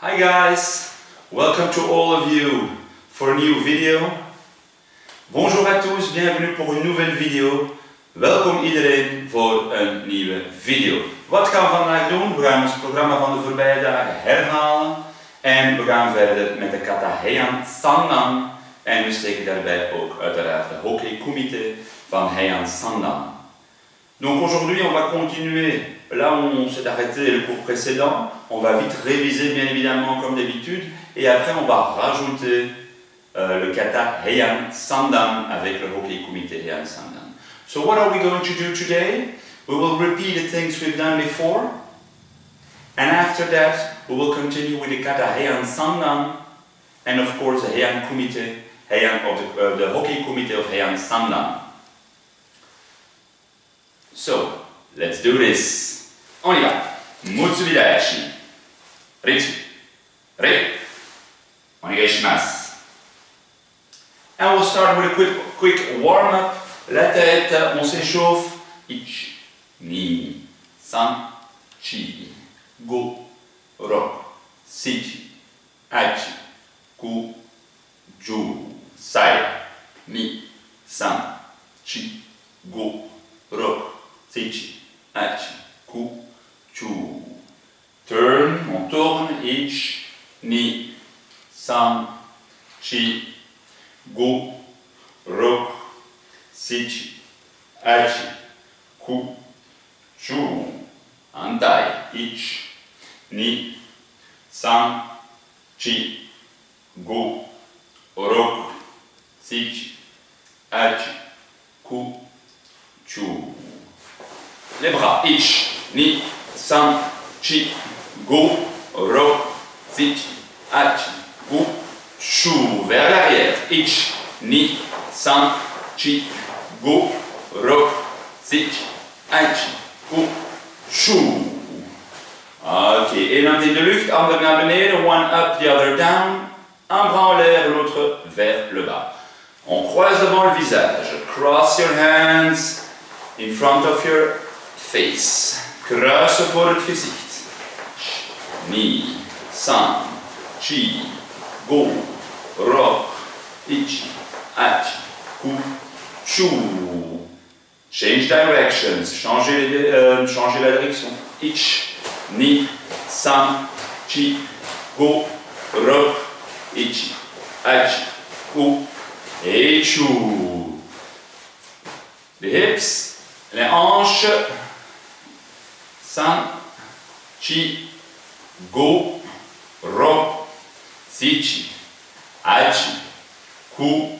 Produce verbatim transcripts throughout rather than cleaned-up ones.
Hi guys, welcome to all of you for a new video. Bonjour à tous, bienvenue pour een nouvelle video. Welkom iedereen voor een nieuwe video. Wat gaan we vandaag doen? We gaan ons programma van de voorbije dagen herhalen. En we gaan verder met de kata Heian Sandan. En we steken daarbij ook uiteraard de Hokkei Kumite van Heian Sandan. Donc aujourd'hui on va continuer là où on s'est arrêté le cours précédent. On va vite réviser bien évidemment comme d'habitude. Et après on va rajouter euh, le kata Heian Sandan avec le Hokkei Kumite Heian Sandan. So what are we going to do today? We will repeat the things we've done before. And after that we will continue with the kata Heian Sandan. And of course the Heian Kumite, Heian of the, uh, the Hokkei Kumite of Heian Sandan. So, let's do this. On y va. Mutsubidashi. Ritsu. Re. Onegaishimasu. And we'll start with a quick, quick warm-up. La tête, on s'échauffe. Ichi, ni, san, chi, go, ro, sichi, achi, ku, ju, sai, ni, san, chi, go, ro, sichi, achi, ku, chu. Turn, on tourne, ich, ni, san, chi, go, ro, sichi, achi, ku, chu. Andai, ich, ni, san, chi, go, ro, sichi, achi, ku, chu. Les bras, ich, ni, san, chi, go, ro, sichi, achi, ku, chu. Vers l'arrière, ich, ni, san, chi, go, ro, sichi, achi, ku, chu. Ok, één hand in de lucht, ander naar beneden, one up, the other down. Un bras en l'air, l'autre vers le bas. On croise devant le visage. Cross your hands in front of your face. Kruisen voor het gezicht. Ni, san, chi, go, ro, ichi, achi, ku, chu. Change directions. Changer, euh, changer la direction. Ich, ni, san, chi, go, ro, ichi, achi, ku, et chu. Les hips, les hanches. San, chi, go, ro, sichi, achi, ku,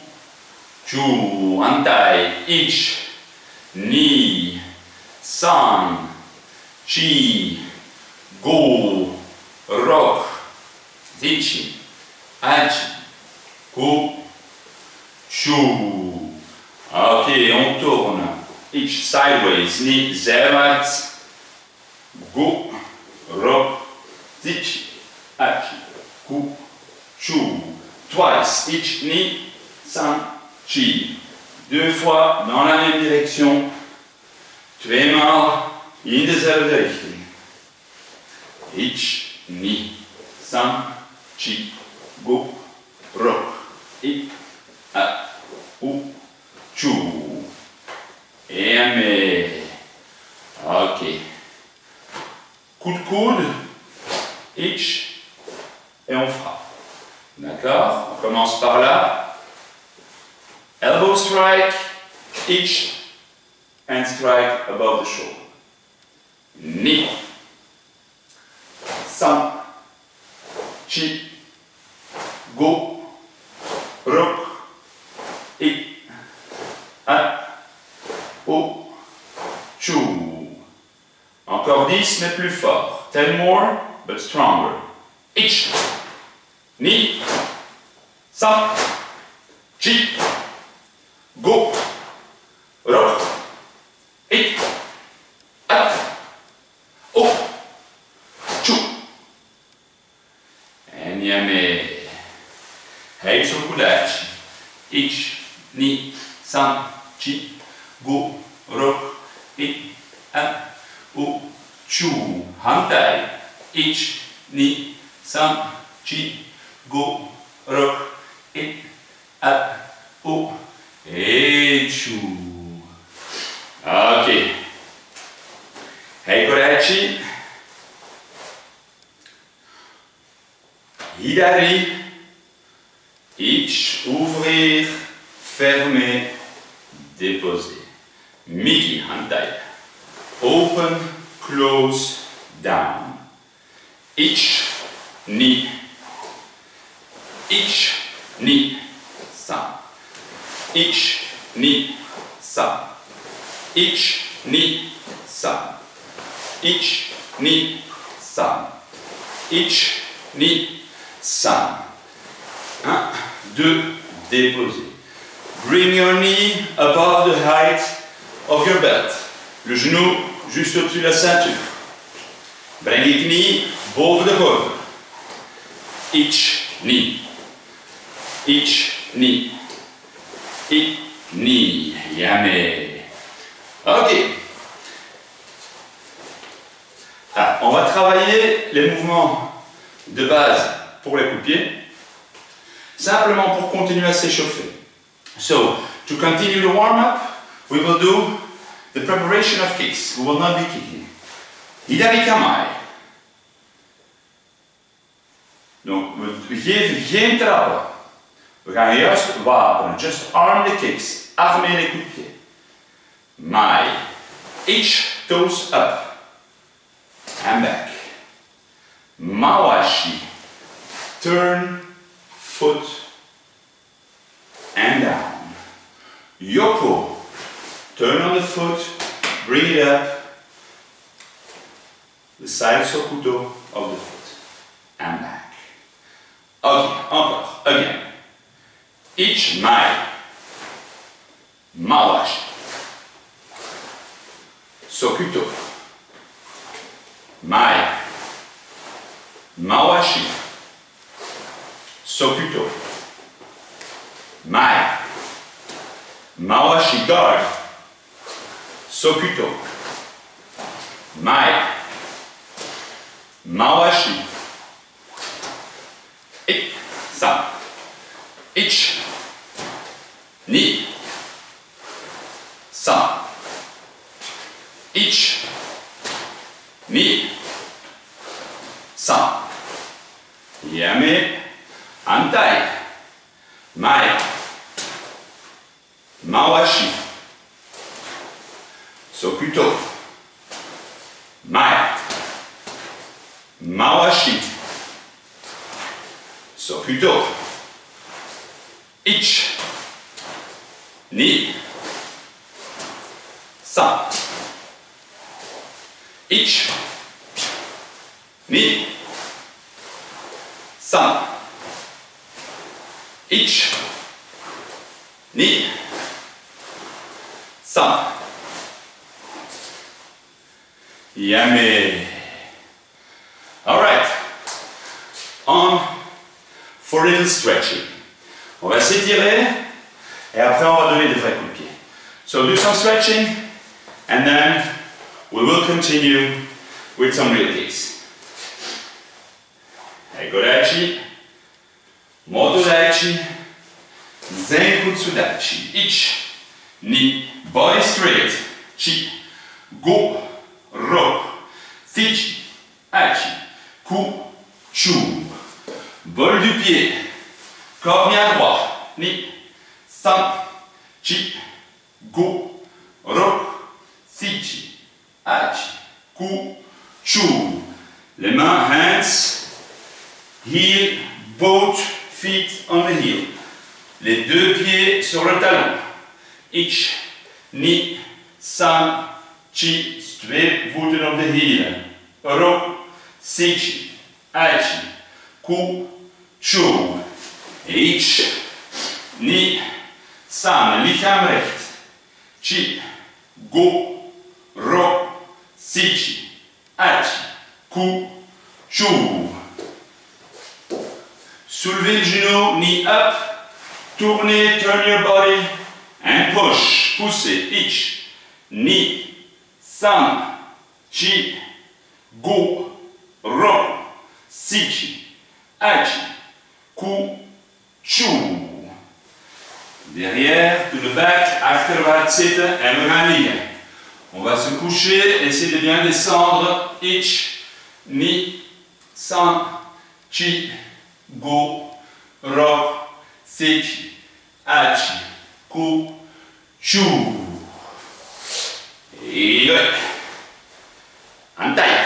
chu. Antai, ich, ni, san, chi, go, ro, sichi, achi, ku, chu. Ok, on tourne. Ich sideways, ni zijwaarts. Go, ro, sichi, achi, ku, chu. Twice, ich, ni, san, chi. Deux fois dans la même direction. Tweemaal in dezelfde richting. Ich, ni, san, chi, go, ro, i, a, u, chu. Et un mais. Ok. Coup de coude, ich, et on frappe. D'accord? On commence par là. Elbow strike, ich, and strike above the shoulder. Ni, san, chi, go, ro, i, a, o, chu. Encore dix, mais plus fort. Ten more, but stronger. Ich, ni, san, chi, go, ro, i, a, o, chu. En yame. Hei sokudachi. Ich, ni, san, chi, go, ro, i, a, o, chu. Hantai. Ich, ni, sam, chi, go, ro, in, up, u, e chu. Ok. Heikorechi. Hidari. Ich, ouvrir, fermer, déposer. Miki, hantai. Open, close, down. Ich, ni. Ich, ni, sam. Ich, ni, sam. Ich, ni, sam. Ich, ni, sam. Ich, ni, sam. Un, deux, déposer. Bring your knee above the height of your belt. Le genou juste au-dessus de la ceinture. Breng je knie boven de gordel. Ich, ni. Ich, ni. Ich, ni. Yamé. Ok. Ah, on va travailler les mouvements de base pour les coups de pied, simplement pour continuer à s'échauffer. So, to continue the warm-up, we will do the preparation of kicks. We will not be kicking. Hidari Kamae. Donc, we geven geen trappen. We gaan juist wapenen. Just arm the kicks. Armer les coups de pied. Mai. Ich, toes up. And back. Mawashi. Turn, foot, and down. Yoko. Turn on the foot, bring it up. The side sokuto of the foot. And back. Okay, encore. Again. Ich, mai. Mawashi. Sokuto. Mai. Mawashi. Sokuto. Mai. Mawashi guard. Sokuto. Mai. Mawashi. Ik. Sam. Ich. Ni. Sam. Ich. Ni. Sam. Yame. Antai. Mai. Mawashi. Sokuto. Mai. Mawashi. Sokuto. Ich. Ni. Sam. Ich. Ni. Sam. Ich. Ni. Sam. Yummy. All right. On for a little stretching. On va s'étirer et après on va donner des vrais coups de pied. So do some stretching and then we will continue with some real kicks. Heikorechi, Motorechi, Zenkutsu Dachi. Ich, ni, body straight, chi, go, ro, fichi, achi, ku, chu. Bol du pied, corps mis à droite, ni, sam, chi, go, ro, fichi, achi, ku, chu. Les mains, hands, heel, both feet on the heel. Les deux pieds sur le talon. Ich, ni, sam, chi, twee voeten op de hielen. Ro, sichi, achi, ku, chu. Ich, ni, sam, lichaam recht. Chi, go, ro, sichi, achi, ku, chu. Soulevez le genou, knee up, tournez, turn your body, and push, poussez, ich, ni, sam, chi, go, ro, sichi, hachi, ku, chu. Derrière, to the back, achterwaarts zitten en we gaan liggen. On va se coucher, essayer de bien descendre. Ich, ni, san, chi, go, ro, sechi, hachi, ku, chu. Et antai.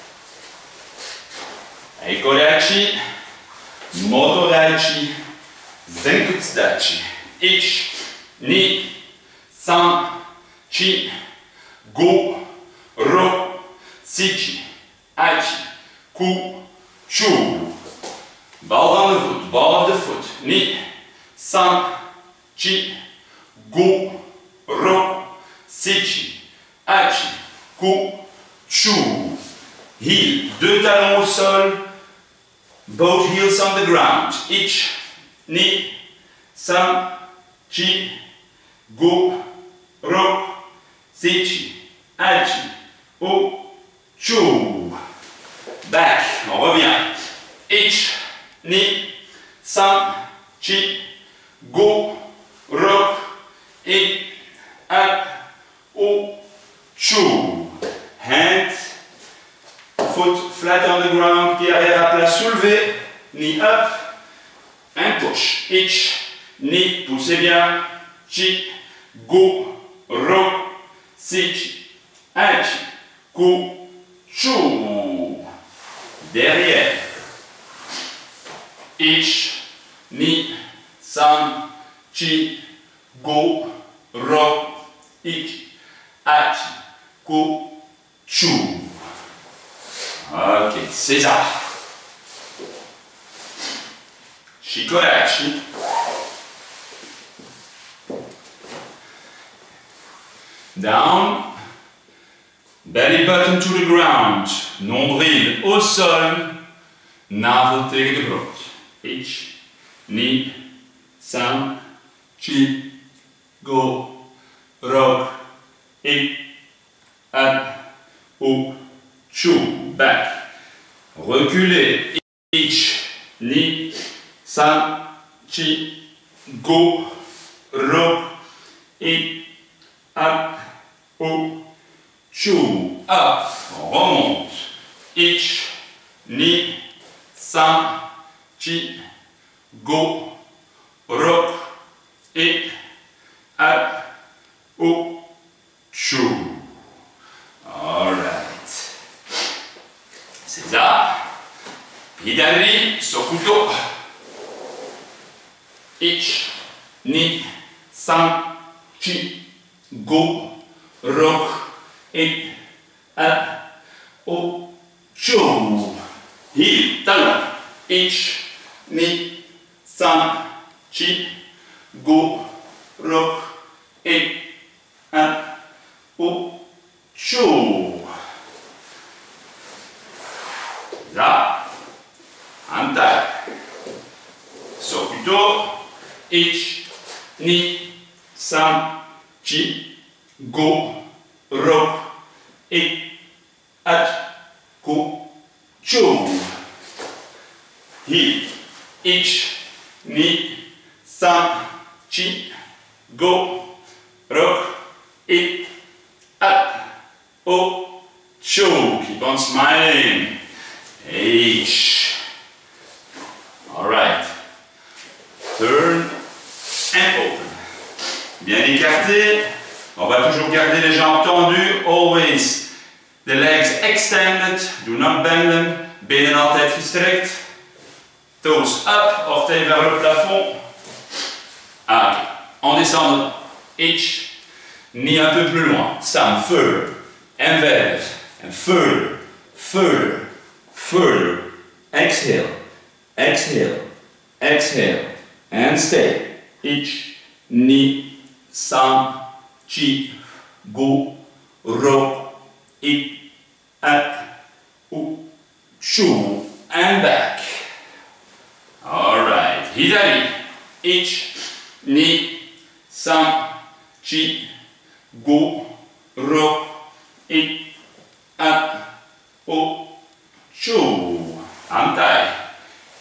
Eikodachi, motodachi, zenkutsudachi. Ich, ni, san, chi, go, ro, sechi, hachi, ku, chu. Bal van de voet, ball of the foot. Ni, san, chi, go, ro, sechi, hachi, ku, chu. Heel, deux talons au sol, both heels on the ground. Ich, ni, san, chi, go, ro, sechi, hachi, ku, chu. Back, on revient. Ich, ni, san, chi, go, ro, et, a, ku, chu. Hand, foot flat on the ground, pied arrière à plat soulevé, knee up, and push. Ich, ni, poussez bien, chi, go, ro, sechi, hachi, ku, chu. Derrière. Ich, ni, san, chi, go, ro, ich, hachi, ku, chu. Ok, César. Shikodachi. Down. Belly button to the ground. Nombril au sol. Navel tegen de grond. Ich, ni, san, chi, go, ro, ik, a, u, chu. Back. Reculez. Ich, ni, san, chi, go, ro, ik, a, u, chu. Up. Remonte. Ich, ni, san, chi, go, ro, ik, a, u, chu. All right. César. Hidari, sokuto. Ich, ni, san, chi, go, ro, ik, a, u, chu. Heel, talon. Ich, ni, san, chi, go, ro, ik, a, u, chu. Là, antai. Sokuto. Ich, ni, san, chi, go, ro, ik, a, ku, chu. Heel. Ich, ni, san, chi, go, ro, ik, a, u, chu. Keep on smiling. H. Alright. Turn and open. Bien écarté. On va toujours garder les jambes tendues. Always the legs extended. Do not bend them. Benen altijd gestrekt. Toes up. Orteils vers le plafond. Ah, en descendant. H. Ni un peu plus loin. Sam. Further. And verder. And further. Further. Further, exhale, exhale, exhale, and stay. Ich, ni, san, chi, go, ro, ik, a, u, chu, and back. Alright, hidari. Ich, ni, san, chi, go, ro, ik, a, u, chu. Antai.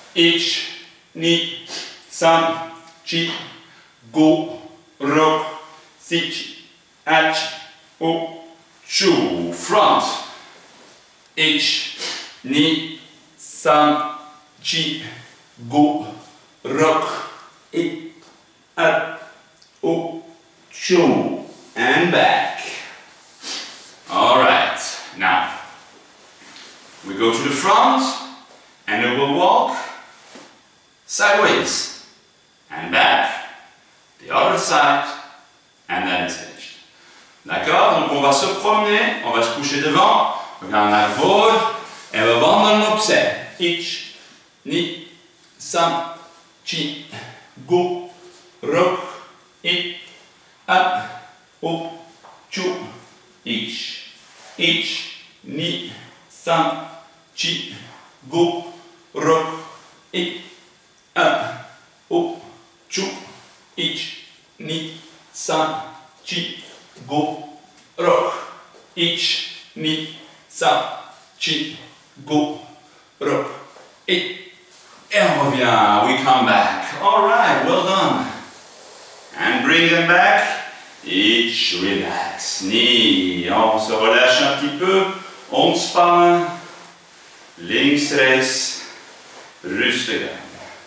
ich, ni, san, chi, go, rock, sich, ach, o, chu. Front. Ich, ni, san, chi, go, rock, it, at, o, chu. And back. Alright, now we go to the front and we will walk sideways and back, the other side, and then it's finished. D'accord? Donc on va se promener, on va se coucher devant, we gaan naar voren en we wandelen opzij. Ich, ni, san, chi, go, rock, it, at, o, chu, ich. Ich, ni, san, chi, go, rock, it, a, o, chu, ich, ni, san, chi, go, rock, ich, ni, san, chi, go, rock, it. Et on revient, we come back. Alright, well done. And bring them back. Ich, relax, ni, on se relâche un petit peu, ontspannen, links, rechts, rustig aan.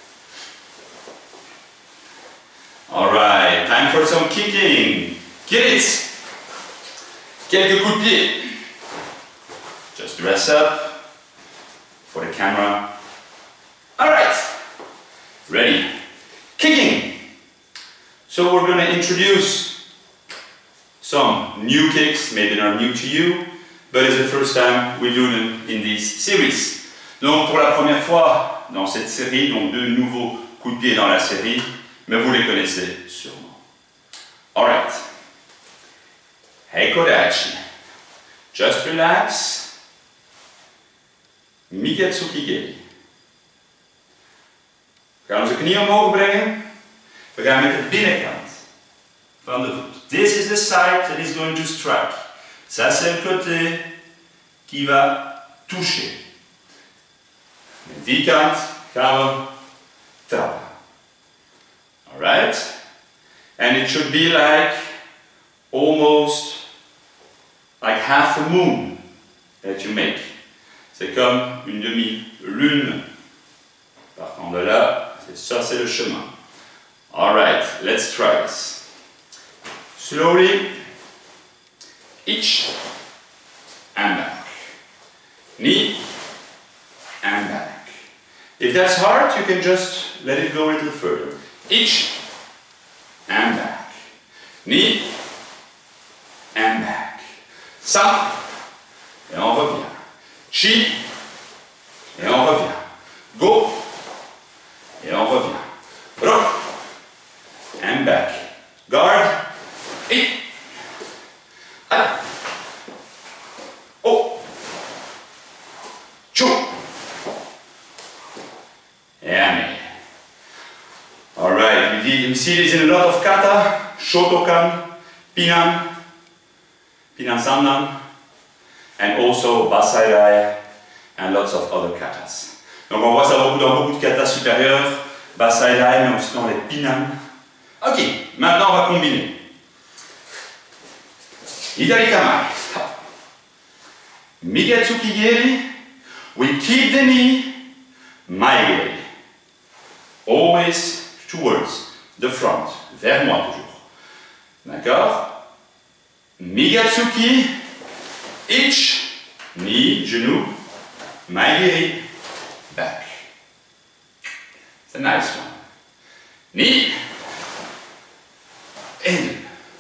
Alright, time for some kicking. Get it! Quelques coups de pied. Just dress up for the camera. Alright, ready. Kicking. So we're going to introduce some new kicks, maybe they're new to you, but it's the first time we do them in this series. Donc pour la première fois dans cette série, donc deux nouveaux coups de pied dans la série, mais vous les connaissez sûrement. Alright. Heikodachi. Just relax. Migetsuki Geri. We gaan onze knie omhoog brengen. We gaan met de binnenkant van de voet. This is the side that is going to strike. Ça c'est le côté qui va toucher. Met die kant gaan we trappen. Alright? And it should be like almost like half a moon that you make. C'est comme une demi-lune. Partant de là, ça c'est le chemin. Alright, let's try this. Slowly, ich and back, knee and back. If that's hard, you can just let it go a little further. Ich and back, knee and back. San, et on revient. Chi, et on revient. Go, et on revient. Rock, and back. Guard. Et, ah, oh, chou, yeah, alright, we, we see this in a lot of kata, Shotokan, Pinan, Pinan Sandan, and also Basai-dai, and lots of other katas. Donc on voit ça beaucoup dans beaucoup de katas supérieurs, Basai-dai, mais aussi dans les Pinan. Ok, maintenant on va combiner. Hidari Kamae. Migetsuki Geri. We keep the knee. Maegeri. Always towards the front. Vers moi toujours. D'accord? Migetsuki. Ich. Knee, genou. Maegeri. Back. It's a nice one. Knee. In.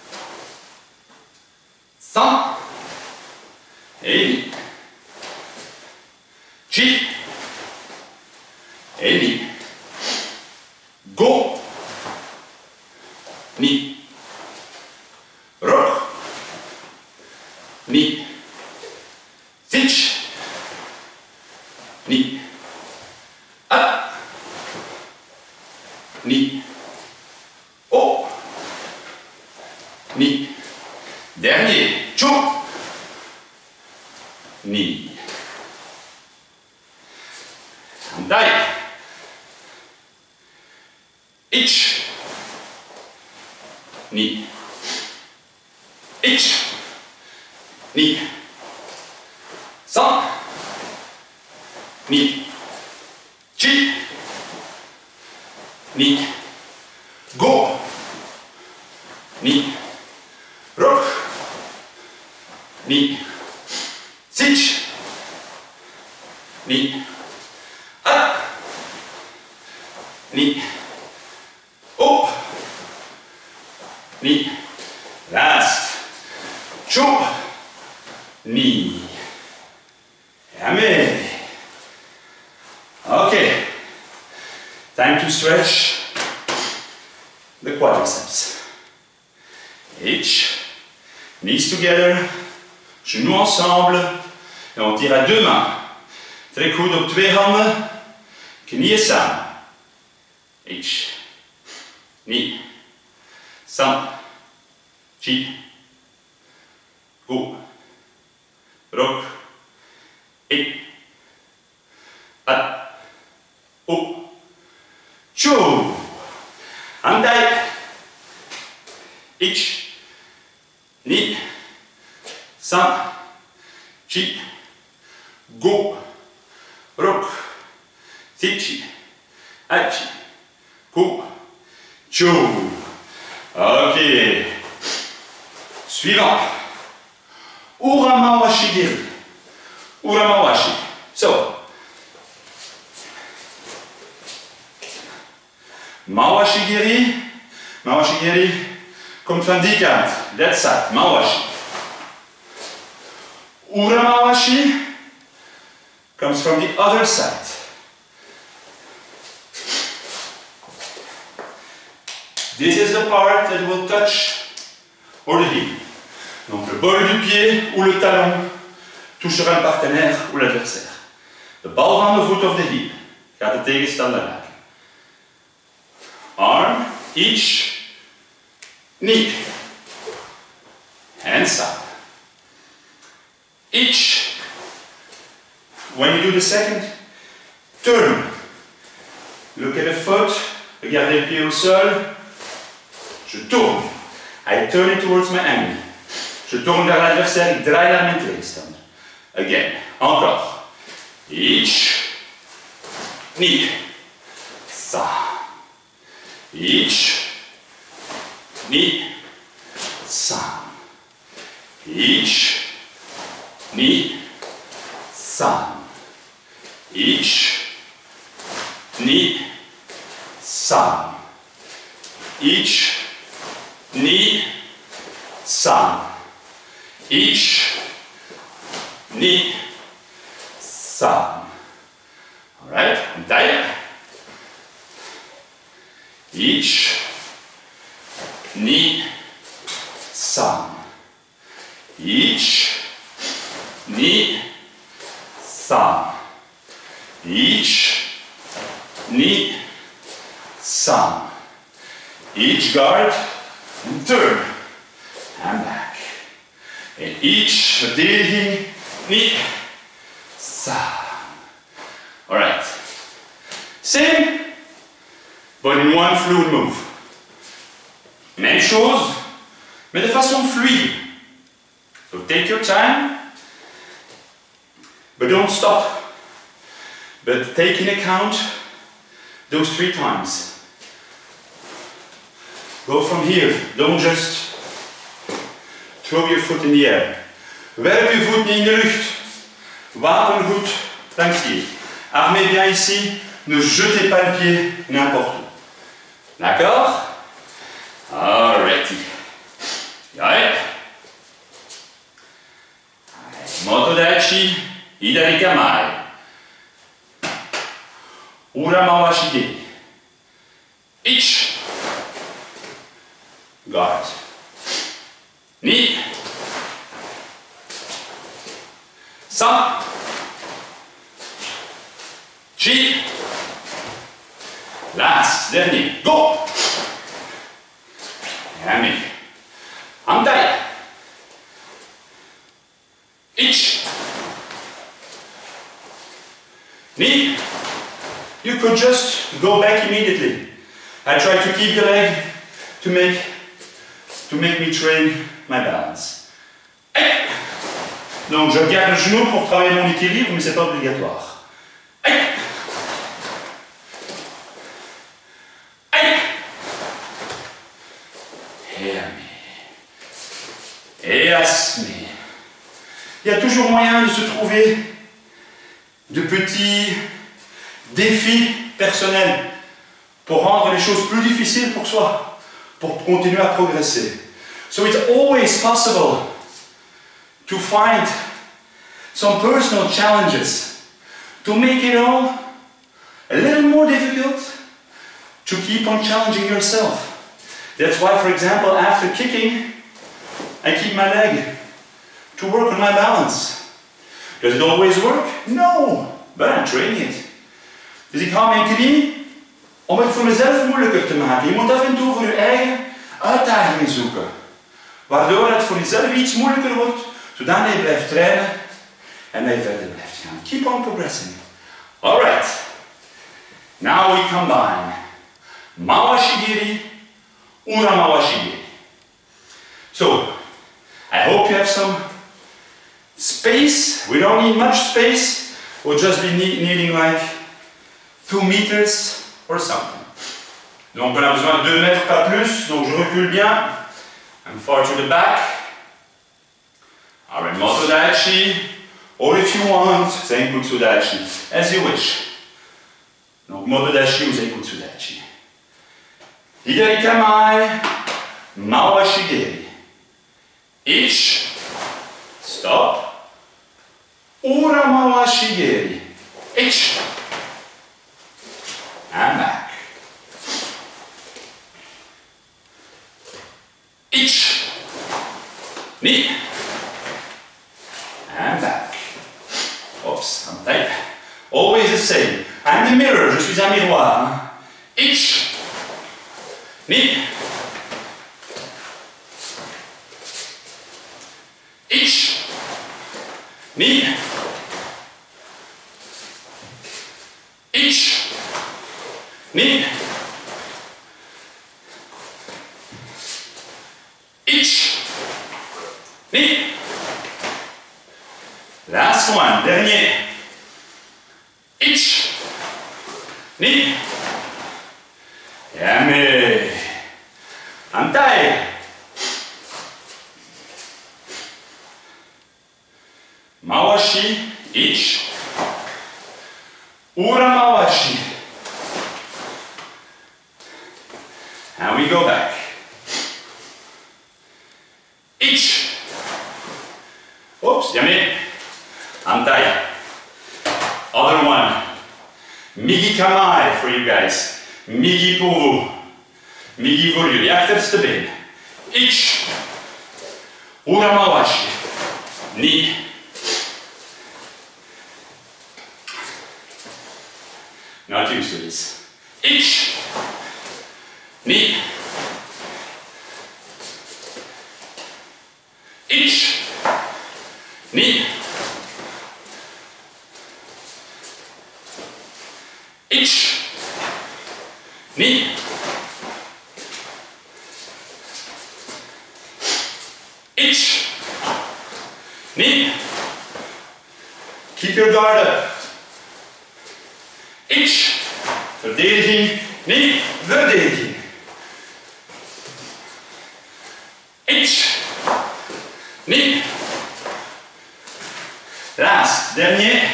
San, Eli, Chi, Eli, Go, Ni, Rock, Ni, Sich, Ni, Up, Ni, O, Ni. Dernier, Chu, Ni. Handai, Ich. Ni. Ich. Ni. San. Ni. Chi. Ni. Go. Ni. Rock. Ni. Sich. Ni. Up. Ni. Up. Ni. Last. Chu. Ni. Yummy. Okay. Time to stretch the quadriceps. Each. Knees together. Genoux ensemble. Et on tire à deux mains. Trek goed op twee handen. Knieën samen. Ich. Ni. San. Chi. Go. Rock. In. At. O. Chu. Handai. Ich. Ni. San. Chi. Go. Rock. Tichi. Achi. Go. Chu. Ok. Suivant. Uramawashi giri. Uramawashi. So. Mawashi giri. Mawashi giri komt van die kant. That side. Mawashi. Uramawashi comes from the other side. This is the part that will touch or the heel. Donc le bol du pied ou le talon touchera le partenaire ou l'adversaire. De bal van de voet of de heel gaat de tegenstander raken. Arm, each, knee, hands up. Each. When you do the second, turn. Look at the foot, regardez le pied au sol. Je tourne. I turn it towards my enemy. Je tourne vers l'adversaire, ik draai naar mijn tegenstander. Again. Encore. Each. Knee. Sa. Each. Knee. Sa. Each. Knee. Sa. Each. Knee. Sa. Each. Knee. Sa. Each. Knee. Sa. All right, and tight. Each. Knee. Sa. Each. Knee. Sa. Each. Knee. Sa. Each guard. And turn. And back. And each verdediging. Knee. Sa. Alright. Same, but in one fluid move. Même chose, mais de façon fluide. So take your time, but don't stop. But take in account those three times. Go from here, don't just throw your foot in the air. Werp je voet niet in de lucht. Wapen goed langs hier. Armez bien ici, ne jetez pas le pied n'importe où. D'accord? Alrighty. Ouais. Motodachi, Hidarikamai. Uramawashi giri. Ich. Guard. Knee. San. Chi. Last, dernier. Go. Yummy. Handai. Ich. Knee. You could just go back immediately. I try to keep the leg to make, to make me train my balance. Aïe. Donc je garde le genou pour travailler mon équilibre, mais ce n'est pas obligatoire. Aïe. Aïe. Et Et asme. Il y a toujours moyen de se trouver de petits défis personnels pour rendre les choses plus difficiles pour soi, pour continuer à progresser. So it's always possible to find some personal challenges to make it all a little more difficult to keep on challenging yourself. That's why, for example, after kicking, I keep my leg to work on my balance. Does it always work? No, but I'm training it. Dus ik ga mijn knie om het voor mezelf moeilijker te maken. Je moet af en toe voor je eigen uitdagingen zoeken. Waardoor het voor jezelf iets moeilijker wordt, zodat je blijft trainen en dat je verder blijft gaan. Keep on progressing. Alright. Now we combine Mawashigiri, Ura Mawashigiri. So, I hope you have some space. We don't need much space. We'll just be need, needing like two meters or something. Donc on a besoin de deux mètres, pas plus. Donc je recule bien. I'm far to the back. Alright, Moto Daichi. Or if you want, Zenkutsu Daichi. As you wish. Donc Moto Daichi ou Zenkutsu Daichi. Higari Kamae, Mawashigiri. Ich, stop, Ura Mawashigiri. Ich, and back. Ich, ni, and back. Oops, I'm tight. Always the same. I'm the mirror, je suis un miroir. Hein? Ich, ni, ich, ni, ich, ni, ich, ni. Last one, dernier. Ich, ni. Yummy. Antai. Mawashi, ich. Ura Mawashi. And we go back. Ich. Oops, yummy. Antai. Other one. Migi Kamae for you guys. Migi pour vous. Migi voor jullie. Achterste been. Ich. Ura Mawashi. Ni. Not used to this. Ich. Ni. Ich. Ni. Ich. Ni. Ich. Ni. Keep your guard up. Ich. Verdediging. Ni. Verdediging. Ich. Ni. Last. Dernier.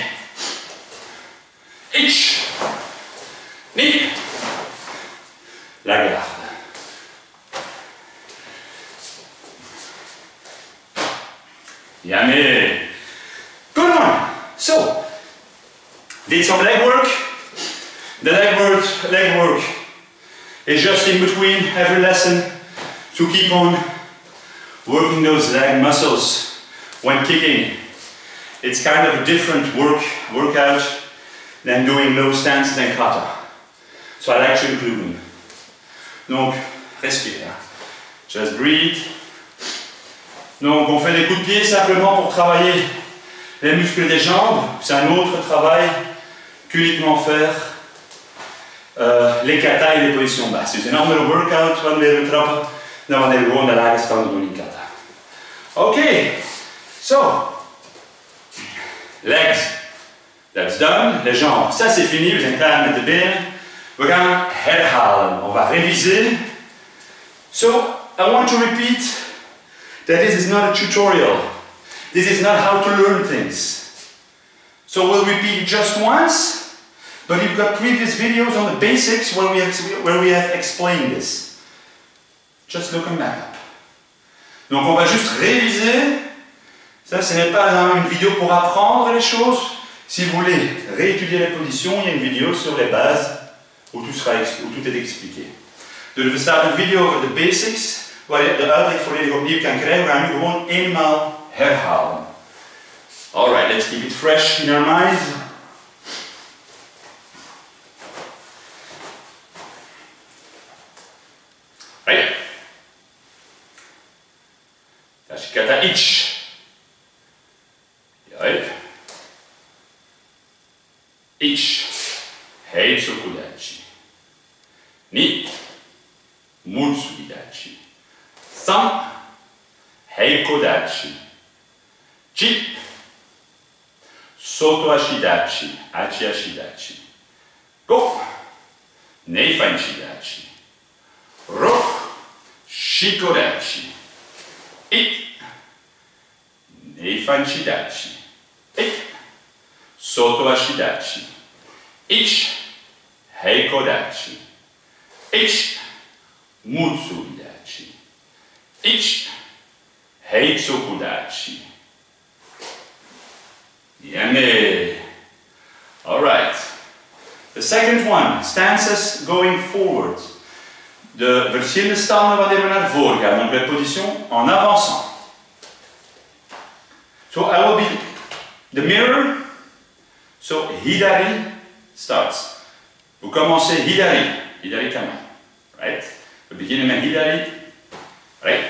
Ich. Ni. La garde. Yummy. Good one. So, did some leg work. The leg work, leg work is just in between every lesson to keep on working those leg muscles when kicking. It's kind of a different work workout than doing low stances and kata. So I like to include them. Donc, respire. Just breathe. Donc, on fait des coups de pied simplement pour travailler les muscles des jambes. C'est un autre travail qu'uniquement faire uh, les kata in de position basse. Dus een andere workout wanneer we trappen dan wanneer we gewoon de lage standen doen in kata. Oké, okay. So, legs, that's done. Les jambes, ça c'est fini, we zijn klaar met de benen. We gaan herhalen, on va réviser. So, I want to repeat that this is not a tutorial. This is not how to learn things. So we'll repeat it just once, but you've got previous videos on the basics where we have, where we have explained this. Just look them back up. Donc on va juste réviser. Ça, ce n'est pas une vidéo pour apprendre les choses. Si vous voulez réétudier les positions, il y a une vidéo sur les bases où tout, sera, où tout est expliqué. Dus er staat een video over de basics, waar je de uitleg volledig opnieuw kan krijgen. We gaan nu gewoon eenmaal herhalen. Alright, let's keep it fresh in our minds. Right. Tashikata ich. Right. Ich. Heitsukudachi. Ni. Mutsudachi. San. Heikodachi. Chi. Soto ashidachi. Achi ashidachi. Go. Neifan shidachi. Ro. Shikodachi. I. Neifan shidachi. I. Soto ashidachi. Ich. Heikodachi. Ich. Mutsudachi. Ich. Heitsukudachi. Yummy. All right. The second one, stances going forward. De verschillende standen wanneer we naar voren gaan. Donc les positions en avançant. So I will be the mirror. So hidari starts. Vous commencez hidari. Hidari kama. Right? We beginnen met hidari. Right?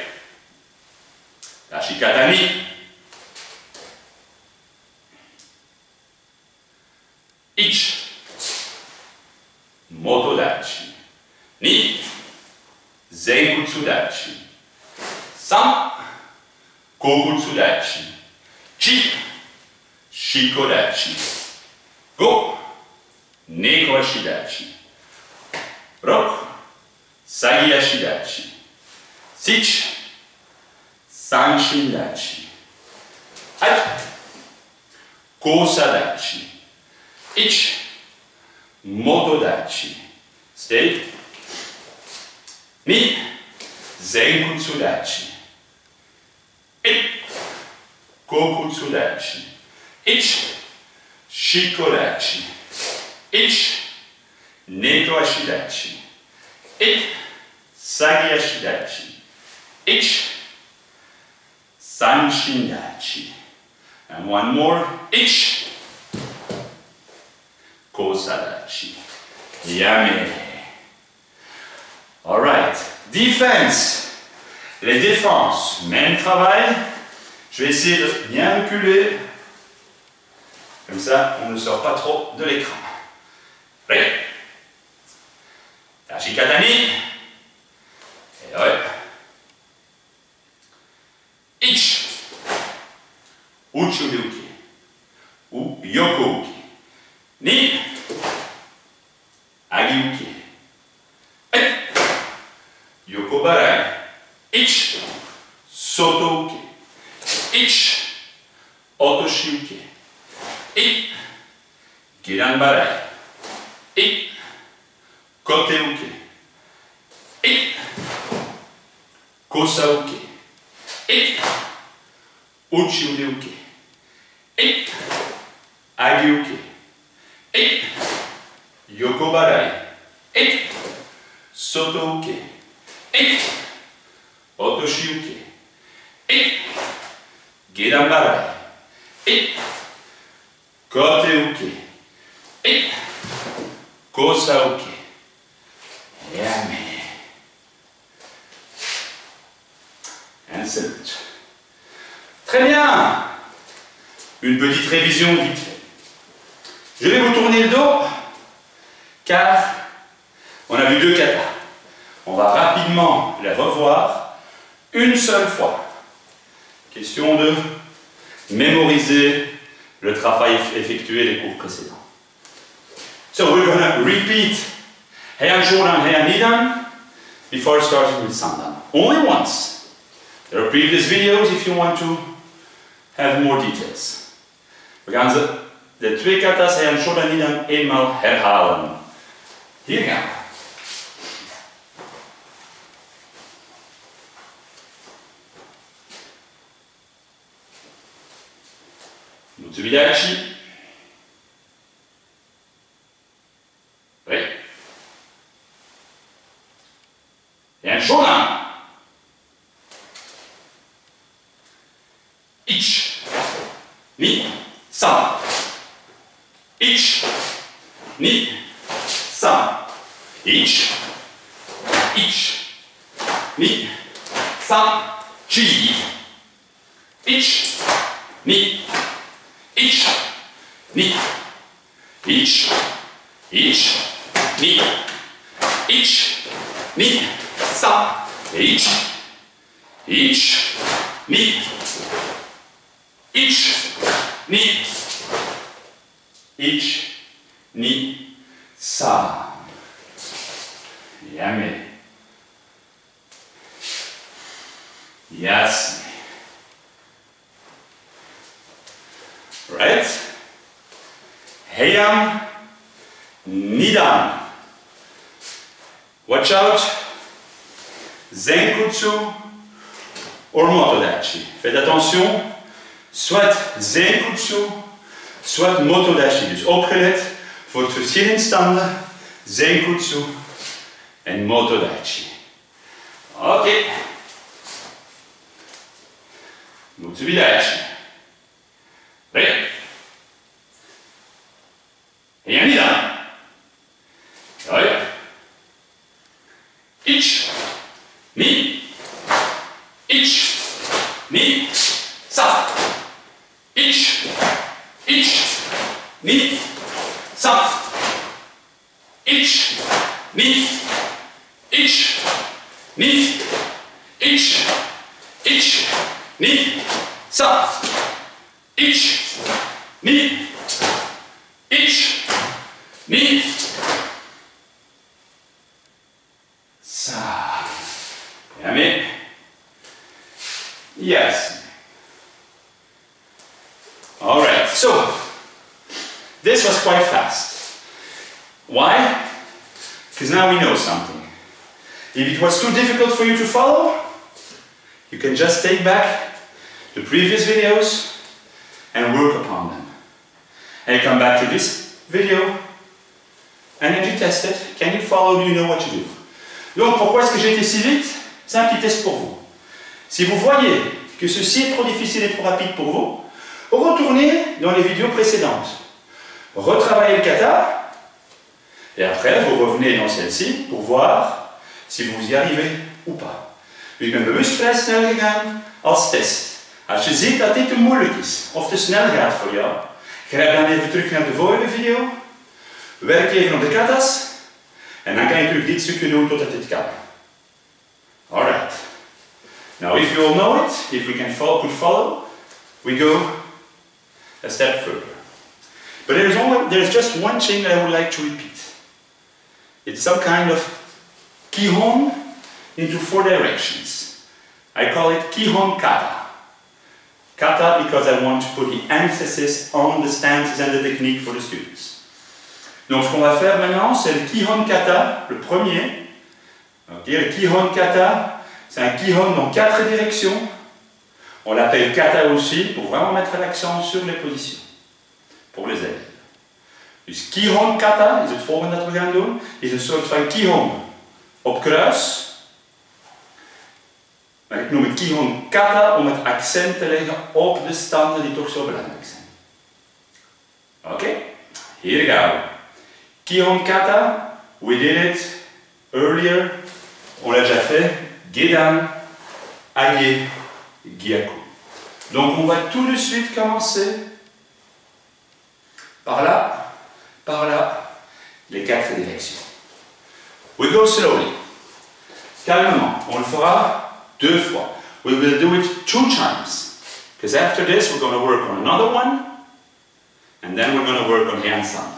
Ashikatani. Ich. Motodachi. Ni. Zenkutsudachi. San. Kokutsudachi. Chi. Shikodachi. Go. Neko ashidachi. Rok. Sagi ashidachi. Sich. Sanshindachi. Hai. Kosadachi. Ich. Motodachi. Stay. Ni. Zenkutsudachi. I. Kokutsudachi. Ich. Shikodachi. Ich. Neko ashidachi. I. Sagi ashidachi. Ich. Sanshindachi. And one more. Ich. Kosadachi. Yummy. Alright. Defense. Les défenses. Même travail. Je vais essayer de bien reculer. Comme ça, on ne sort pas trop de l'écran. Prêt? Tashikatani. Et ouais. Ich. Uchudeuki. Ou Yokouki. Ni. Agiuki. Et. Yokobarai. Ich. Sotouki. Ich. Otoshiuki. I. Giranbarai. I. Koteuki. I. Kosauki. I. Uchiudeuki. I. Agiuki. I. Yokobarai. I. Sotouki. I. Otoshiuki. I. Giranbarai. I. Koteuki. I. Kosauki. Yummy. And salute. Très bien. Une petite révision vite fait. Je vais vous tourner le dos, car vu deux katas. On va rapidement les revoir une seule fois. Question de mémoriser le travail effectué des cours précédents. So we're going to repeat Heian Shodan, Heian Nidan before starting with Sandan. Only once. There are previous videos if you want to have more details. We gaan ze, de twee katas Heian Shodan Nidan eenmaal herhalen. Hier gaan we. Mutsubidachi. Oui. Heian Shodan. Ich. Ni. San. Ich. Ni. San. Ich. Ich. Ni. San. Chi. Ich. Ni. Ich. Ni. Ich. Ich. Ni. Ich. Ni. San. Ich. Ich. Ni. Ich. Ni. Ich. Ni. San. Yummy. Yes. Right? Heian Nidan. Watch out. Zenkutsu or Motodachi. Faites attention. Soit Zenkutsu, soit Motodachi. Dus opgelet voor het verschil in standen. Zenkutsu en Motodachi. Oké. Okay. Mutsubidachi. Right. Heian Nidan. Right. Ich. Ni. Ich. Ni. Sa. Ich. Ich. Ni. Sa. Ich. Ni. Ich. Ni. Ich. Ich. Ni. Sa. Ich. Ni. Ich. Ni. Sa. Yummy. Yes. All right. So this was quite fast. Why? Because now we know something. If it was too difficult for you to follow, you can just take back the previous videos and work upon them. And you come back to this video and then you test it. Can you follow? Do you know what to do? Donc pourquoi est-ce que j'ai été si vite? C'est un petit test pour vous. Si vous voyez que ceci est trop difficile et trop rapide pour vous, retournez dans les vidéos précédentes. Retravaillez le kata et après vous revenez dans celle-ci pour voir si vous y arrivez ou pas. Ik ben bewust vrij snel gegaan als test. Als je ziet dat dit te moeilijk is of te snel gaat voor jou, grijp dan even terug naar de vorige video, werk even op de katas en dan kan je terug dit stukje doen totdat dit kan. Alright. Now if you all know it, if we can follow, could follow, we go a step further. But there is only, there is just one thing that I would like to repeat. It's some kind of Kihon into four directions. I call it Kihon Kata. Kata because I want to put the emphasis on the stances and the technique for the students. Donc ce qu'on va faire maintenant, c'est le Kihon Kata, le premier. Okay, le Kihon Kata, c'est un Kihon dans quatre directions. On l'appelle Kata aussi pour vraiment mettre l'accent sur les positions, pour les élèves. Dus Kihon Kata is het volgende dat we gaan doen, is een soort van Kihon op kruis. Maar ik noem het Kihon Kata om het accent te leggen op de standen die toch zo belangrijk zijn. Oké, okay. Hier gaan we. Kihon Kata, we did it earlier. On l'a déjà fait. Gedan, Age, Gyaku. Donc on va tout de suite commencer par là, par là, les quatre directions. We go slowly. Calmement. On le fera deux fois. We will do it two times. Because after this, we're going to work on another one. And then we're going to work on handstand.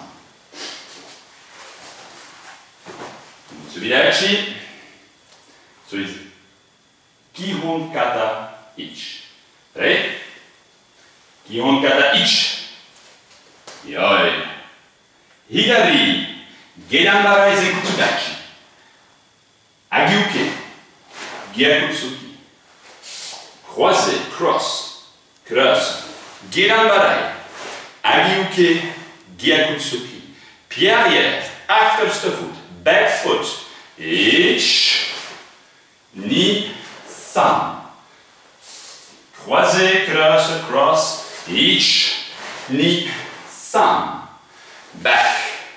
Subidachi. So it's Kihon Kata Ich. Ready? Kihon Kata Ich. Yoi. Higari. Gedan Barai Zenkutsudachi. Agyuke. Gyakutsuki. Croisé. Cross. Cross. Gedan Barai. Agyuke. Gyakutsuki. Pied arrière. Achterste voet. Back foot. Ich. Ni. San. Croisé. Cross. Cross. Ich. Ni. San. Back.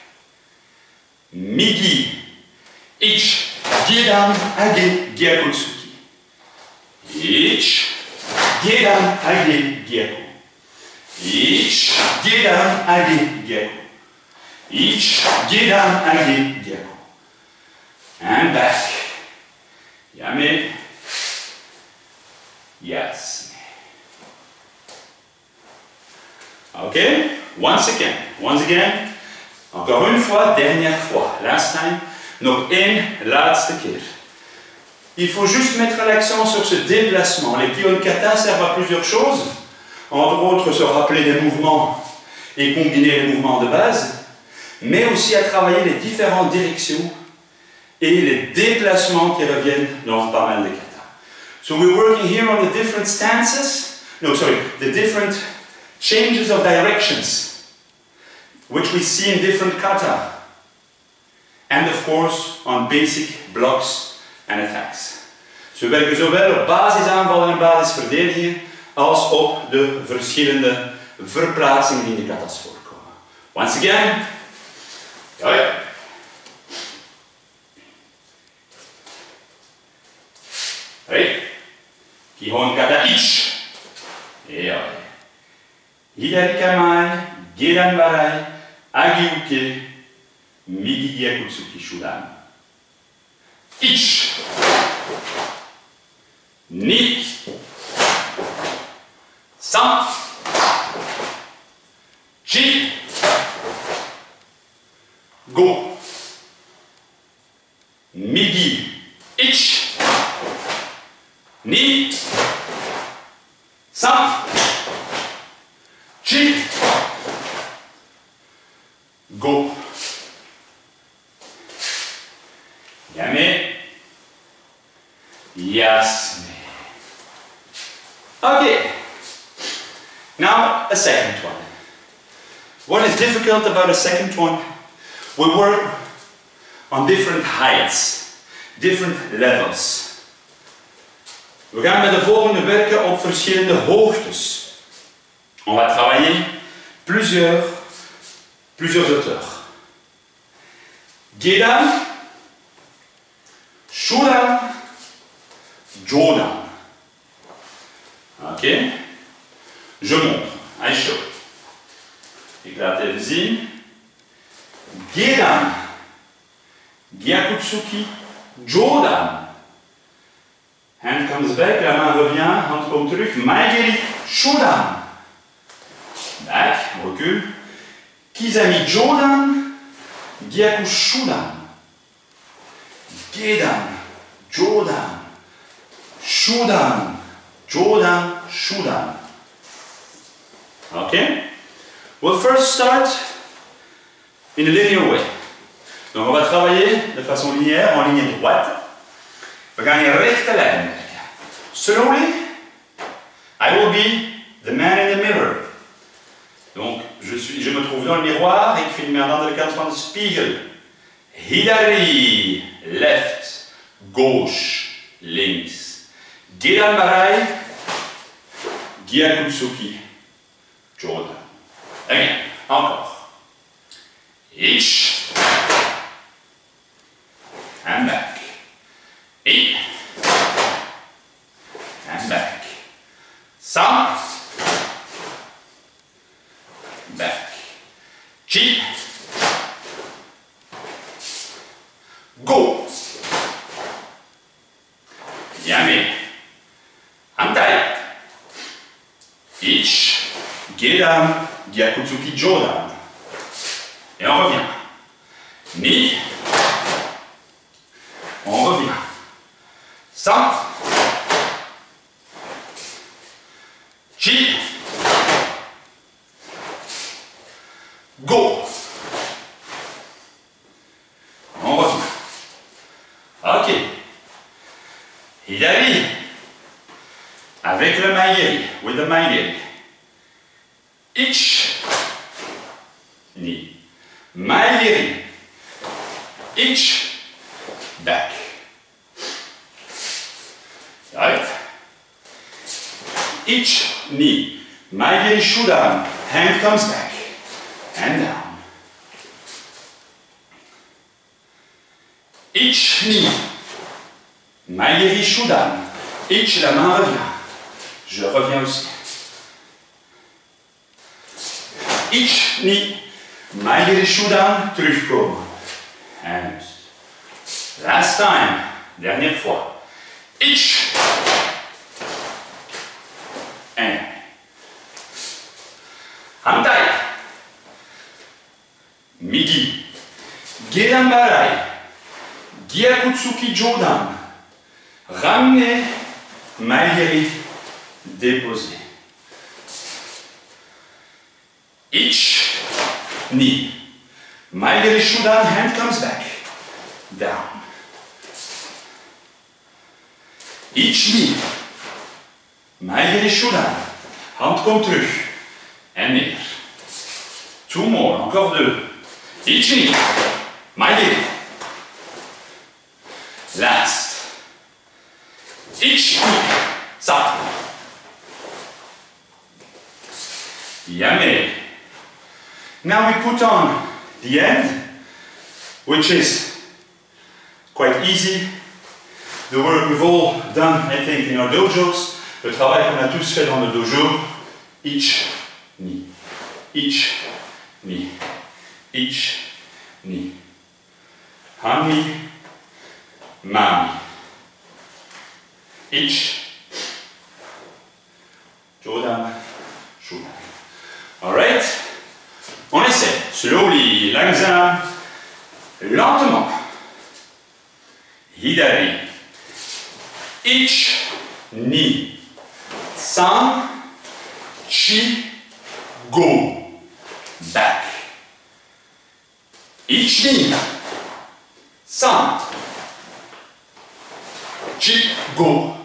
Migi. Ich. Gedan. Age. Gyakutsuki. Ich. Gedan. Age. Gyaku. Ich. Gedan. Age. Gyaku. Ich. Gedan. Age. Gyaku. And back. Yame. Yes. Okay? Once again. Once again. Encore une fois, dernière fois. Last time. Nog één laatste keer. Il faut juste mettre l'accent sur ce déplacement. Les Kihon Kata servent à plusieurs choses. Entre autres, se rappeler des mouvements et combiner les mouvements de base. Mais aussi à travailler les différentes directions et les déplacements qui reviennent dans pas mal de kata. So we're working here on the different stances. No, sorry. The different changes of directions, which we see in different kata. And of course, on basic blocks and attacks. So we werken zowel op basisaanvallen en basisverdedigingen, als op de verschillende verplaatsingen die in de katas voorkomen. Once again. Ja, ja. Ready? Kihon Kata Ich. Ja. Hidari Kamae, Gedan Barai, Agyuke, Migi Gyakutsuki Shudan. Ich. Ni. San. Chi. Go. Migi. Ich. Ni. San. Chi. Go. Yame. Yasme. Okay. Now a second one. What is difficult about a second one? We work on different heights, different levels. We gaan met de volgende werken op verschillende hoogtes. On va travailler plusieurs, plusieurs hauteurs. Gedan, Shudan, Jodan. Ok? Je montre. I show. Ik laat even zien. Gedan, Gyakutsuki, Jodan. Hand comes back, la main revient, hand komt terug. Maigiri, Shudan. Back, recul. Kizami, Jodan, Gyaku, Shudan. Gedan, Jodan, Shudan, Jodan, Shudan. Okay? We'll first start in a linear way. Donc on va travailler de façon linéaire, en ligne droite. We gaan in rechte lijn werken. Slowly, I will be the man in the mirror. Donc je, suis, je me trouve dans le miroir. Ik vind me aan de andere kant van de spiegel. Hidari, left. Gauche, links. Gedan Barai, Gyakutsuki, Jodan. Again, encore. Ich. And back. In. And back. San. Back. Chi. Go. Ich, Gedan, Gyakutsuki Jodan. Et on revient. Ni. On revient. San. Chi. Go. On revient. Ok. Hidari. Avec le maigiri. With the maigiri. Ich. Ni. Maigiri. Ich. Back. Right. Ich. Ni. Maigiri Shudan. Hand comes back. And down. Ich, ni. Maigiri Shudan. Ich, la main revient. Je reviens aussi. Ich, ni. Maigiri Shudan. Terugkomen. And last time. Dernière fois. Ich. And. Hantai. Migi. Gedan Barai. Gyakutsuki Jodan. Ramener. Maigiri. Déposer. Ich. Ni. Maigiri Shudan. Hand comes back. Down. Ich, ni. Maigiri Shudan. Hand komt terug. En neer. Two more. Encore deux. Ich, ni. Maigiri. Last. Ich, ni. Sa. Yame. Now we put on the end, which is quite easy. The work we've all done, I think, in our dojos. Le travail qu'on a tous fait dans le dojo. Ich, ni. Ich, ni. Ich, ni. Hami, mami. Ich, Jodan, Shudan. Alright? On essaie. Slowly, langsam, lentement. Hidari. Ich, ni. San, chi, go. Back. Ich, ni. San. Chi, go.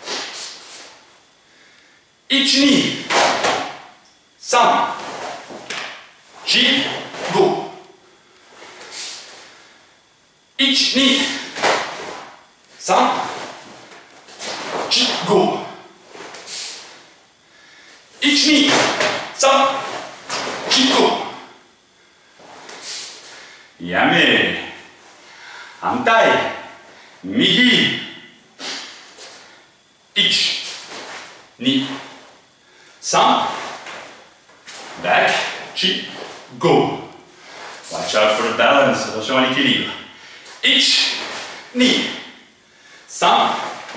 Ich, ni. San. Chi, go. Ich, ni. San. Chi, go. Ich, ni. San. Chi, go. Yame. Hantai. Migi. Ich. Ni. San. Back. Chi. Go. Watch out for the balance. Attention à l'équilibre. Ich. Ni. San.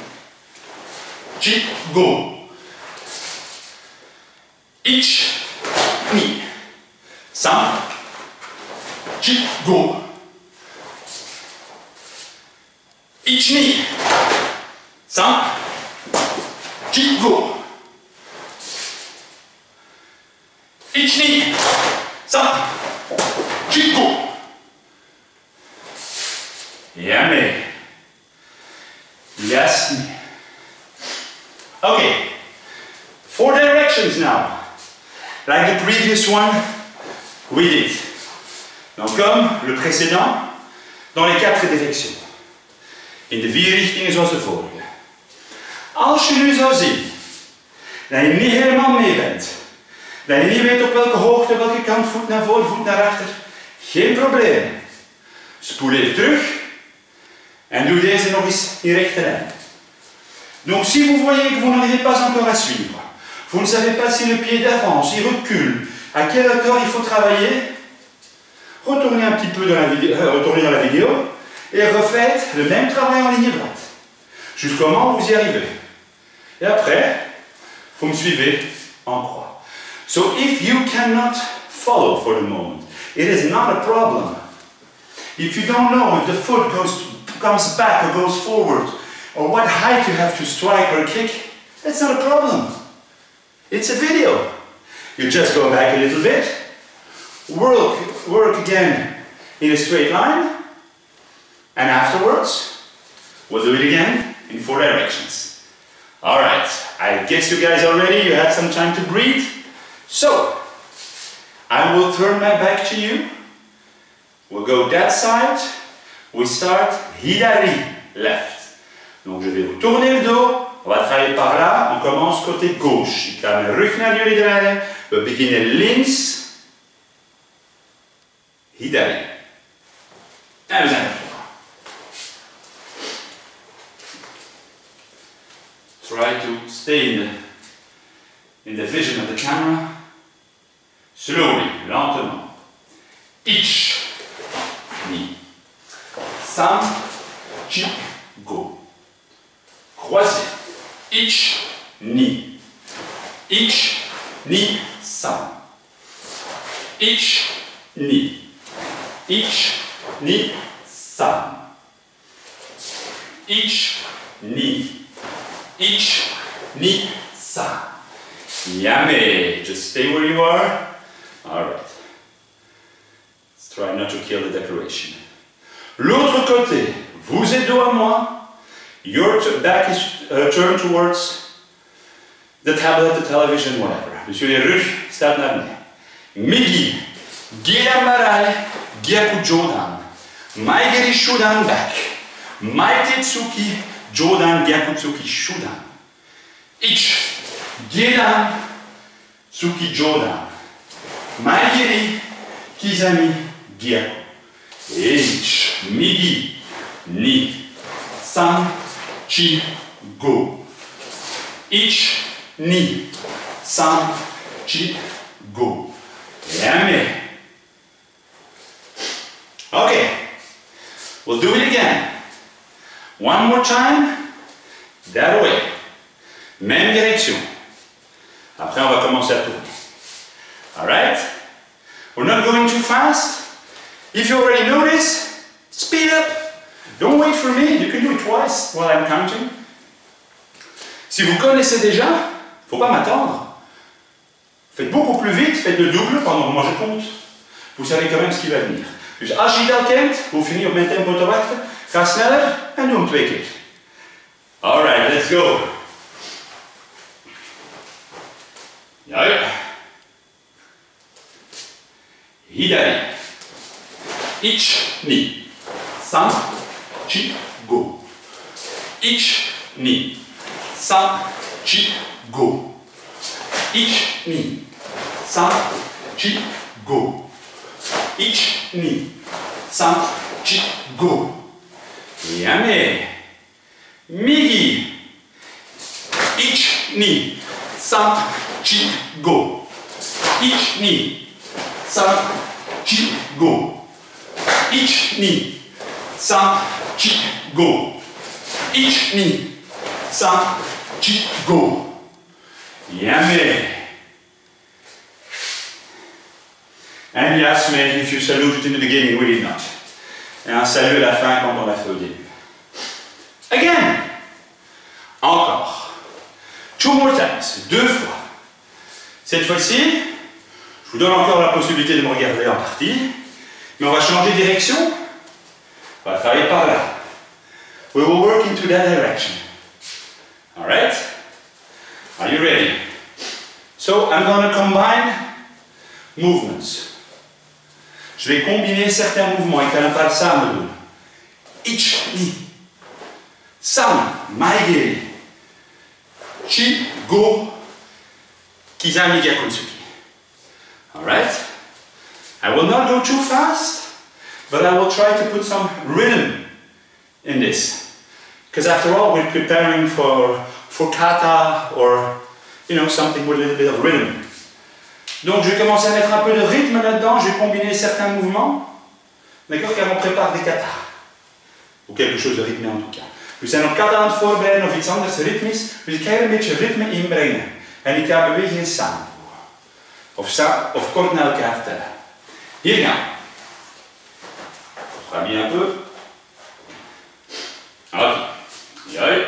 Chi. Go. Ich. Ni. San. Chi. Go. Ich, ni. San. Chi, go. Ich, ni. San. Chi, go. Yummy. Yes. Okay. Four directions now. Like the previous one, we did. Donc comme le précédent, dans les quatre directions. In de vier richtingen zoals de vorige. Als je nu zou zien dat je niet helemaal mee bent, dat je niet weet op welke hoogte, welke kant, voet naar voor, voet naar achter, geen probleem. Spoel even terug en doe deze nog eens in rechte lijn. Donc si vous voyez que vous n'arrivez pas encore à suivre, vous ne savez pas si le pied d'avance, il recule, à quelle hauteur il faut travailler, retournez un petit peu dans la vidéo, euh, retournez dans la vidéo et refaites le même travail en ligne droite. Jusqu'au moment où vous y arrivez. Et après, vous me suivez en croix. So if you cannot follow for the moment, it is not a problem. If you don't know if the foot goes, comes back or goes forward, or what height you have to strike or kick, that's not a problem. It's a video. You just go back a little bit, work, work again in a straight line, and afterwards, we'll do it again in four directions. Alright, I guess you guys are ready, you had some time to breathe. So, I will turn my back to you. We'll go that side. We start hidari, left. Donc je vais vous tourner le dos. On va travailler par là. On commence côté gauche. Ik ga mijn rug naar jullie draaien. We beginnen links. Hidari. En we zijn er. Try to stay in the, in the vision of the camera. Slowly, lentement. Ich, ni. Sam, chi, go. Croisé. Ich, ni. Ich, ni, sam. Ich, ni. Ich, ni, sam. Ich, ni. Ich, ni, sam. Yummy. Just stay where you are. Alright. Let's try not to kill the decoration. L'autre côté, vous êtes dos à moi. Your back is uh, turned towards the tablet, the television, whatever. Dus jullie rug staat naar mij. Migi, Giamarai, Gyaku Jodan. Maigeri Shudan back. Maitetsuki, Jodan, Gyakutsuki Shudan. Ich, Gedan, Tsuki Jodan. Maigeri, Kizami, Gyaku. Ich, Migi, Ni, San, Chi, Go. Ich, Ni, San, Chi, Go. Yummy. Okay, we'll do it again. One more time, that way. Même direction. Après, on va commencer à tourner. Alright? We're not going too fast. If you already know this, speed up. Don't wait for me. You can do it twice while I'm counting. Si vous connaissez déjà, il ne faut pas m'attendre. Faites beaucoup plus vite, faites le double pendant que moi je compte. Vous savez quand même ce qui va venir. Dus als je dat kent, hoef je niet op mijn tempo te wachten. Ga sneller en doe hem twee keer. Alright, let's go. Ja, ja. Hidari. Ich, ni. San, chi, go. Ich, ni. San, chi, go. Ich, ni. San, chi, go. Ich, ni. San, chi, go. Yummy. Migi. Ich, ni. San, chi, go. Ich, ni. San, chi, go. Ich, ni. San, chi, go. Ich, ni. San, chi, go. Yummy. And yes, maybe if you saluted in the beginning, we did not. Et un salut à la fin quand on l'a fait au début. Again. Encore. Two more times. Deux fois. Cette fois-ci, je vous donne encore la possibilité de me regarder en partie, mais on va changer de direction. On va travailler par là. We will work into that direction. Alright? Are you ready? So, I'm going to combine movements. Je vais combiner certains mouvements et kan pas samen doen. Ich, ni. San, maigeri. Chi, go. Kizami, gyakutsuki. Alright? I will not go too fast, but I will try to put some rhythm in this. Because after all, we're preparing for, for kata or, you know, something with a little bit of rhythm. Donc je vais commencer à mettre un peu de rythme là-dedans, je vais combiner certains mouvements, d'accord, car on prépare des katas. Ou quelque chose de rythmé en tout cas. We zijn op kata aan het voorbereiden of iets anders ritmisch, dus ik ga er een beetje ritme inbrengen. En ik ga bewegingen samenvoegen. Of, sa of kort naar elkaar tellen. Hier gaan we. Ga bien un peu. Ok. Juist.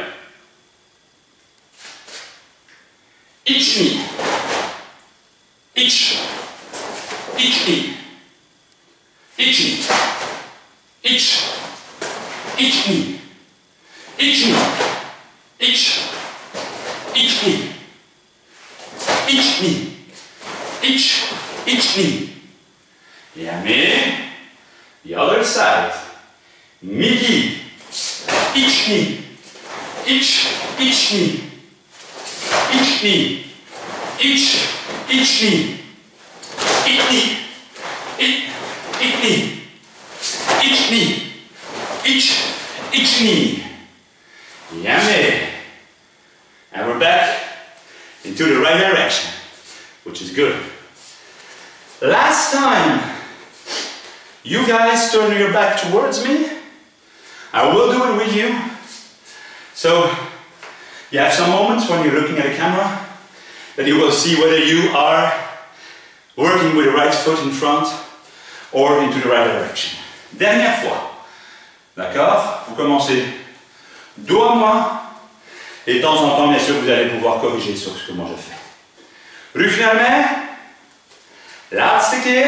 Iets niet. Iets. Iets niet. Iets niet. Iets. Iets niet. Iets niet. Iets. Iets niet. Iets niet. Iets. Iets niet. Yeah, me. The other side. Midi. Iets niet. Iets. Iets niet. Iets niet. Iets. Iets niet. Ik niet. Ik. Ik niet. Iets niet. Iets. Iets niet. Yummy. And we're back into the right direction, which is good. Last time you guys turn your back towards me, I will do it with you. So you have some moments when you're looking at a camera that you will see whether you are working with the right foot in front or into the right direction. Dernière fois. D'accord? Vous commencez dos à moi et de temps en temps, bien sûr, vous allez pouvoir corriger sur ce que moi je fais. Rug naar mij. Laatste keer.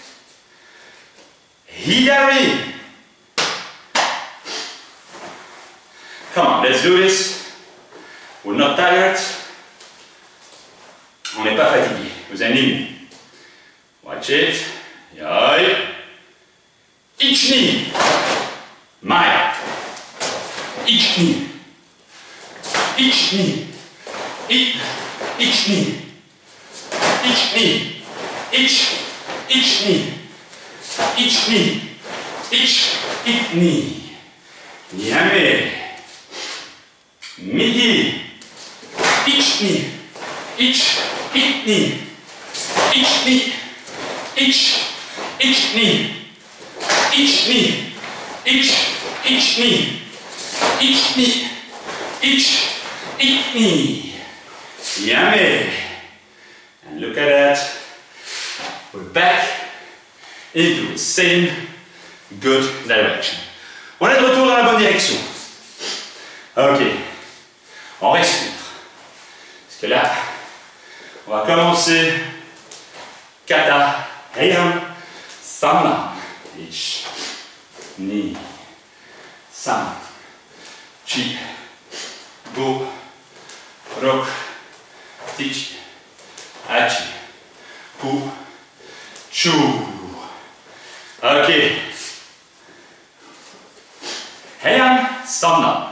Hidari. Come on, let's do this. We're not tired. On n'est pas fatigué. Vous animez. Watch it. Yoi. Ichni. Maya. Ichni. Ichni. Ich. Ichni. Ichni. Ich. Ichni. Ichni. Ich. Ichni. Yummy. Midi. Ichni. Ich. Ichni. Ichni. Ich. Ichni. Ichni. Ich. Ichni. Ichni. Ich. Ichni. Yummy. And look at that. We're back into the same good direction. On est de retour dans la bonne direction. Ok. On respire. Parce que là, on va commencer Kata, Heian, Sama, Ich, Ni, Sam, Chi, Bu, Rok, Tichi, Achi, Pu, Chu. Ok. Heian, Samna.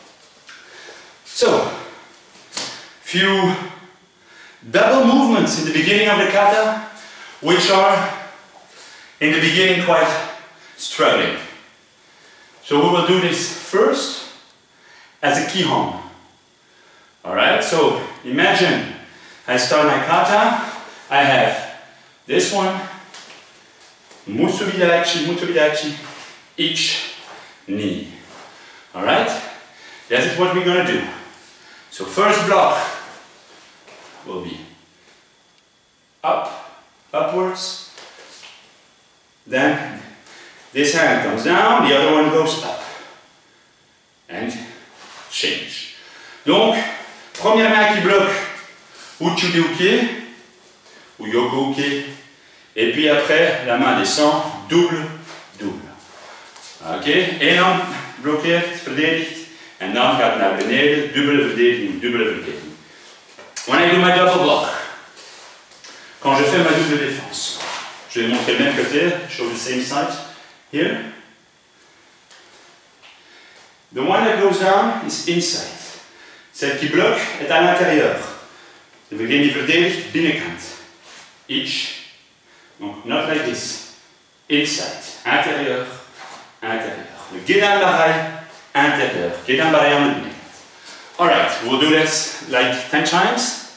So, few double movements in the beginning of the kata, which are in the beginning quite struggling. So we will do this first as a kihon. Alright, so imagine I start my kata, I have this one, Musubidachi, Musubidachi, each knee. Alright, that is what we're going to do. So first block will be up, upwards, then this hand comes down, the other one goes up, and change. Donc, première main qui bloque Uchude Uke, ou Yoko Uke, et puis après la main descend, double, double. Ok, één hand blokkeert, verdedigt. En dan gaat het naar beneden, dubbele verdediging, dubbele verdediging. When I do my double block, quand je fais ma double défense, je vais montrer le même côté, show the same side, here. The one that goes down is inside. Celle qui bloque est à l'intérieur. Degene die verdedigt, binnenkant. Each. Donc, not like this. Inside. Intérieur, intérieur. Le Gedan Barai. Intérieur. Gedan Barai aan de binnenkant. Alright, we'll do this like ten times.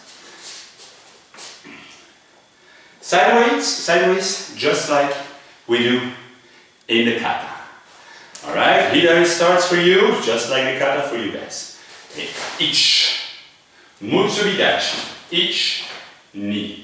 Sideways, sideways, just like we do in the kata. Alright, here it starts for you, just like the kata for you guys. Ich. Mutsubidachi. Ich, ni.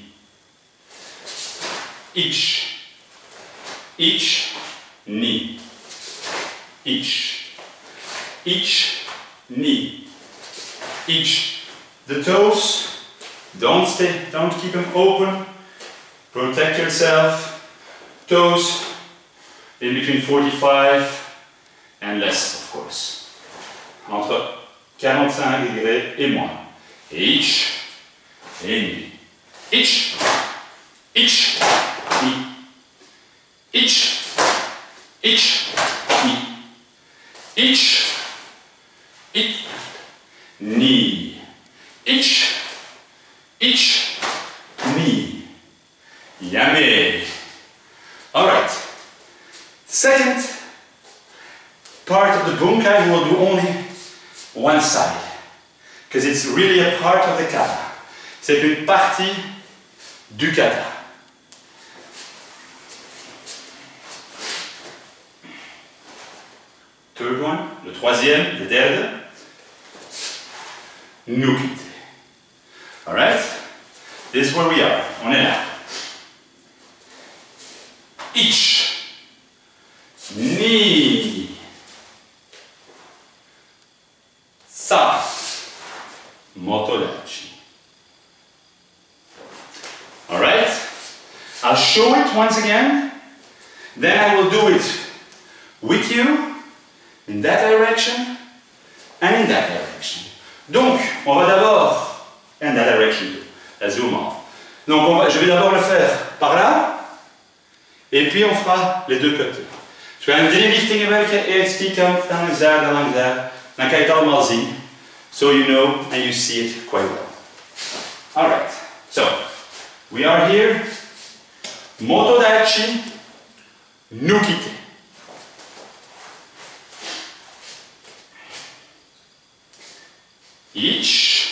Ich. Ich, ni. Ich. Ich, ni. Ich. The toes, don't stay, don't keep them open. Protect yourself. Toes in between forty-five and less, of course. Entre quarante-cinq degrés et moins. Ich, et ni. Ich, ich, ni. Ich, ich, ni. Ich, ich, ni. Ich, ich, ni. Yummy. All right. Second part of the bunkai, we'll do only one side, because it's really a part of the kata. C'est une partie du kata. Third one, le troisième, le derde, nukite. Alright? This is where we are. On est là. Ich, ni, sa, motodachi. Alright? I'll show it once again, then I will do it with you in that direction and in that direction. Donc, on va d'abord, in that direction too, la zoom off. Donc, on va, je vais d'abord le faire par là, et puis on fera les deux côtés. Dus we gaan drie richtingen werken, eerst die kant, dan langs daar, dan langs daar. Dan kan je het allemaal zien, so you know and you see it quite well. Alright, so, we are here, motodachi, nukite. Ich,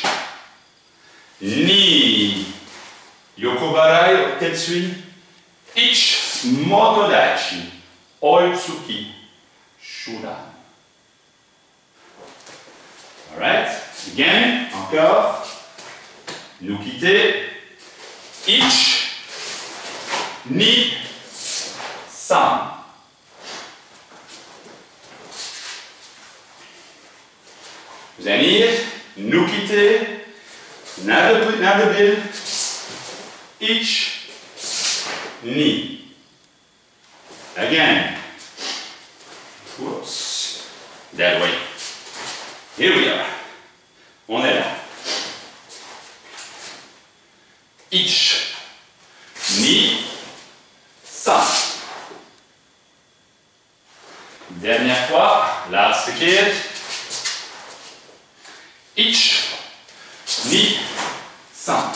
ni, yokobarai, tetsui. Ich, motodachi, oitsuki, shudan. Alright, again, encore. Nukite. Ich, ni, san. Vous allez lire. Nukite, naar de, naar de bil, ich, ni. Again. Whoops. That way. Here we are. On est là. Ich, ni, san. Dernière fois, laatste keer. Ich, ni, san.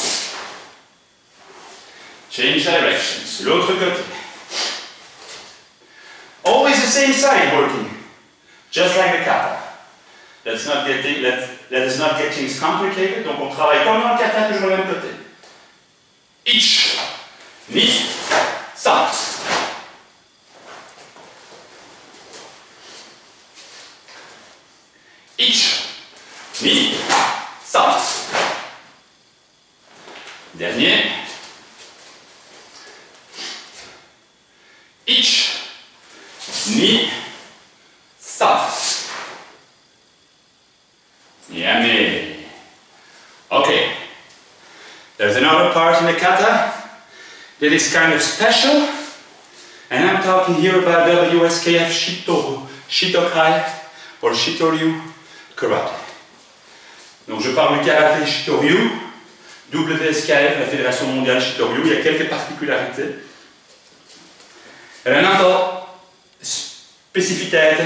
Change directions. L'autre côté. Always the same side working. Just like the kata. Let's not get it, let, let us not get things complicated. Donc on travaille comme dans le kata, toujours le même côté. Ich, ni, san. Ich, ni, san. Dernier. Ich, ni, san. Yummy. Okay. There's another part in the kata that is kind of special, and I'm talking here about W S K F Shito, Shitokai or Shitoryu Karate. Donc je parle du karaté Shitoryu, W S K F, la Fédération mondiale Shitoryu. Il y a quelques particularités. Er een aantal specificiteiten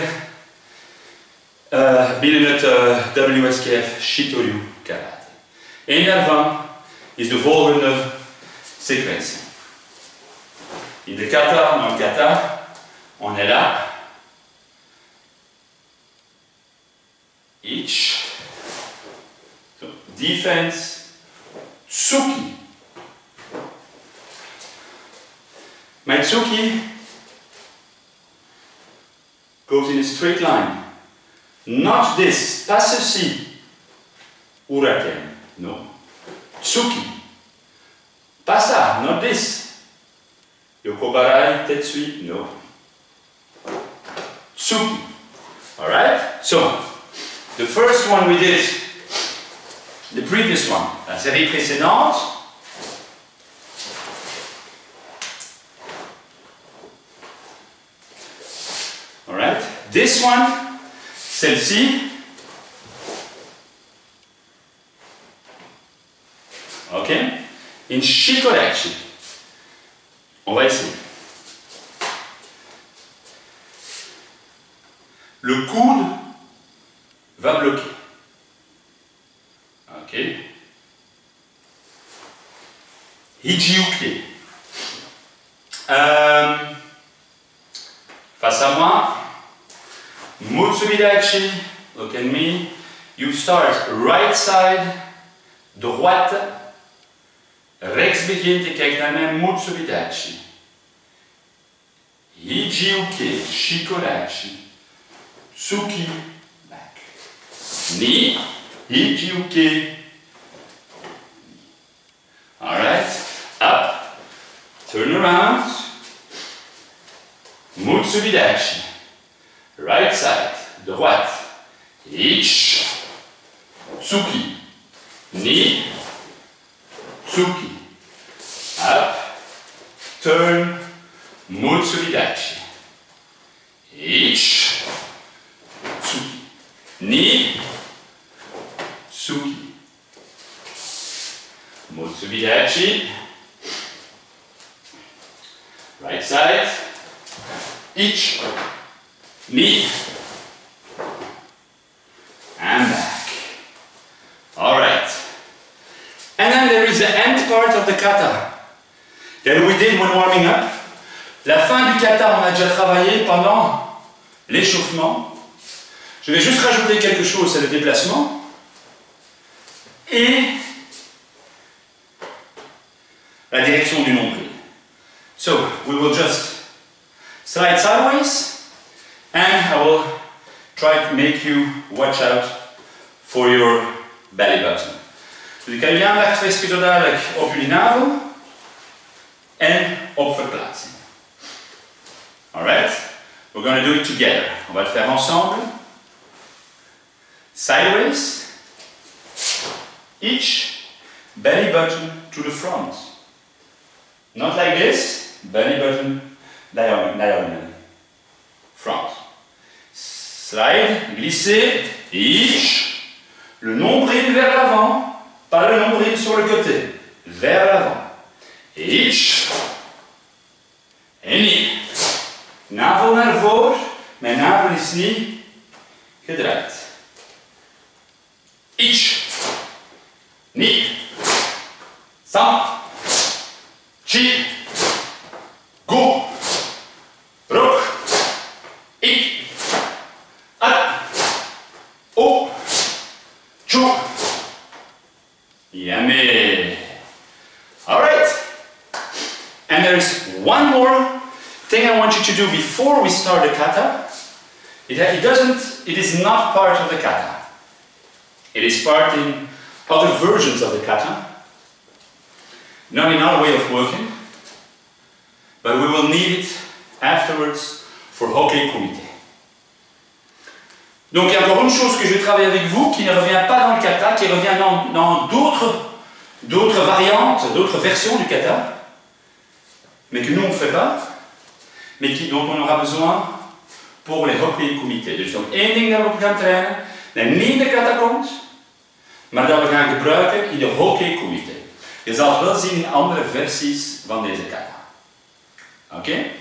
uh, binnen het uh, W S K F Shitoryu Karate. Eén daarvan is de volgende sequentie. In de kata, dans le kata, on est là. Ich. So, defense. Tsuki. My tsuki goes in a straight line. Not this, pas ceci. Uraken. No. Tsuki. Pas ça, not this. Yokobarai, Tetsui, no. Tsuki. Alright? So, the first one we did, the previous one, la série précédente. Alright? This one, celle-ci. Ok? In Shikodachi. On va essayer. Le coude va bloquer. Ok? Hijiuke. Euh, face à moi. Mutsubidachi. Look at me. You start right side. Droite. Rechts begint, je kijkt naar mij. Mutsubidachi. Hijiuke. Shikodachi. Tsuki, back. Knee, Hijiuke. Alright, up, turn around. Mutsubidachi. Right side, droite. Ich, Tsuki. Knee, Tsuki. Up, turn, Mutsubidachi. Ich, Ni, Tsuki. Mutsubidachi. Right side. Ich, Ni. And back. Alright. And then there is the end part of the kata that we did when warming up. La fin du kata, on a déjà travaillé pendant l'échauffement. Je vais juste rajouter quelque chose, c'est le déplacement. Et la direction du nombril. So, we will just slide sideways and I will try to make you watch out for your belly button. Dus ik kan je aandacht vestigen zo dadelijk op jullie navel en op verplaatsing. Alright? We're going to do it together. On va le faire ensemble. Sideways, each belly button to the front. Not like this, belly button diagonally. Front. Slide, glisser, each, le nombril vers l'avant, pas le nombril sur le côté, vers l'avant. Each, en niet. Navel naar voren, mijn navel is niet gedraaid. Ich, ni, sam, chi, go, rok, ik, at, o, chu, yummy. Alright. And there is one more thing I want you to do before we start the kata. It, it doesn't, it is not part of the kata. It is part in other versions of the kata, not in our way of working, but we will need it afterwards for hockey kumite. Donc il y a encore une chose que je vais travailler avec vous qui ne revient pas dans le kata, qui revient dans, dans d'autres, d'autres variantes, d'autres versions du kata, mais que nous on ne fait pas, mais qui, dont on aura besoin pour les hockey kumite. Dus nog één ding dat we gaan trainen, dat niet in de kata komt, maar dat we gaan gebruiken in de hockey kumite. Je zal het wel zien in andere versies van deze kata. Oké? Okay?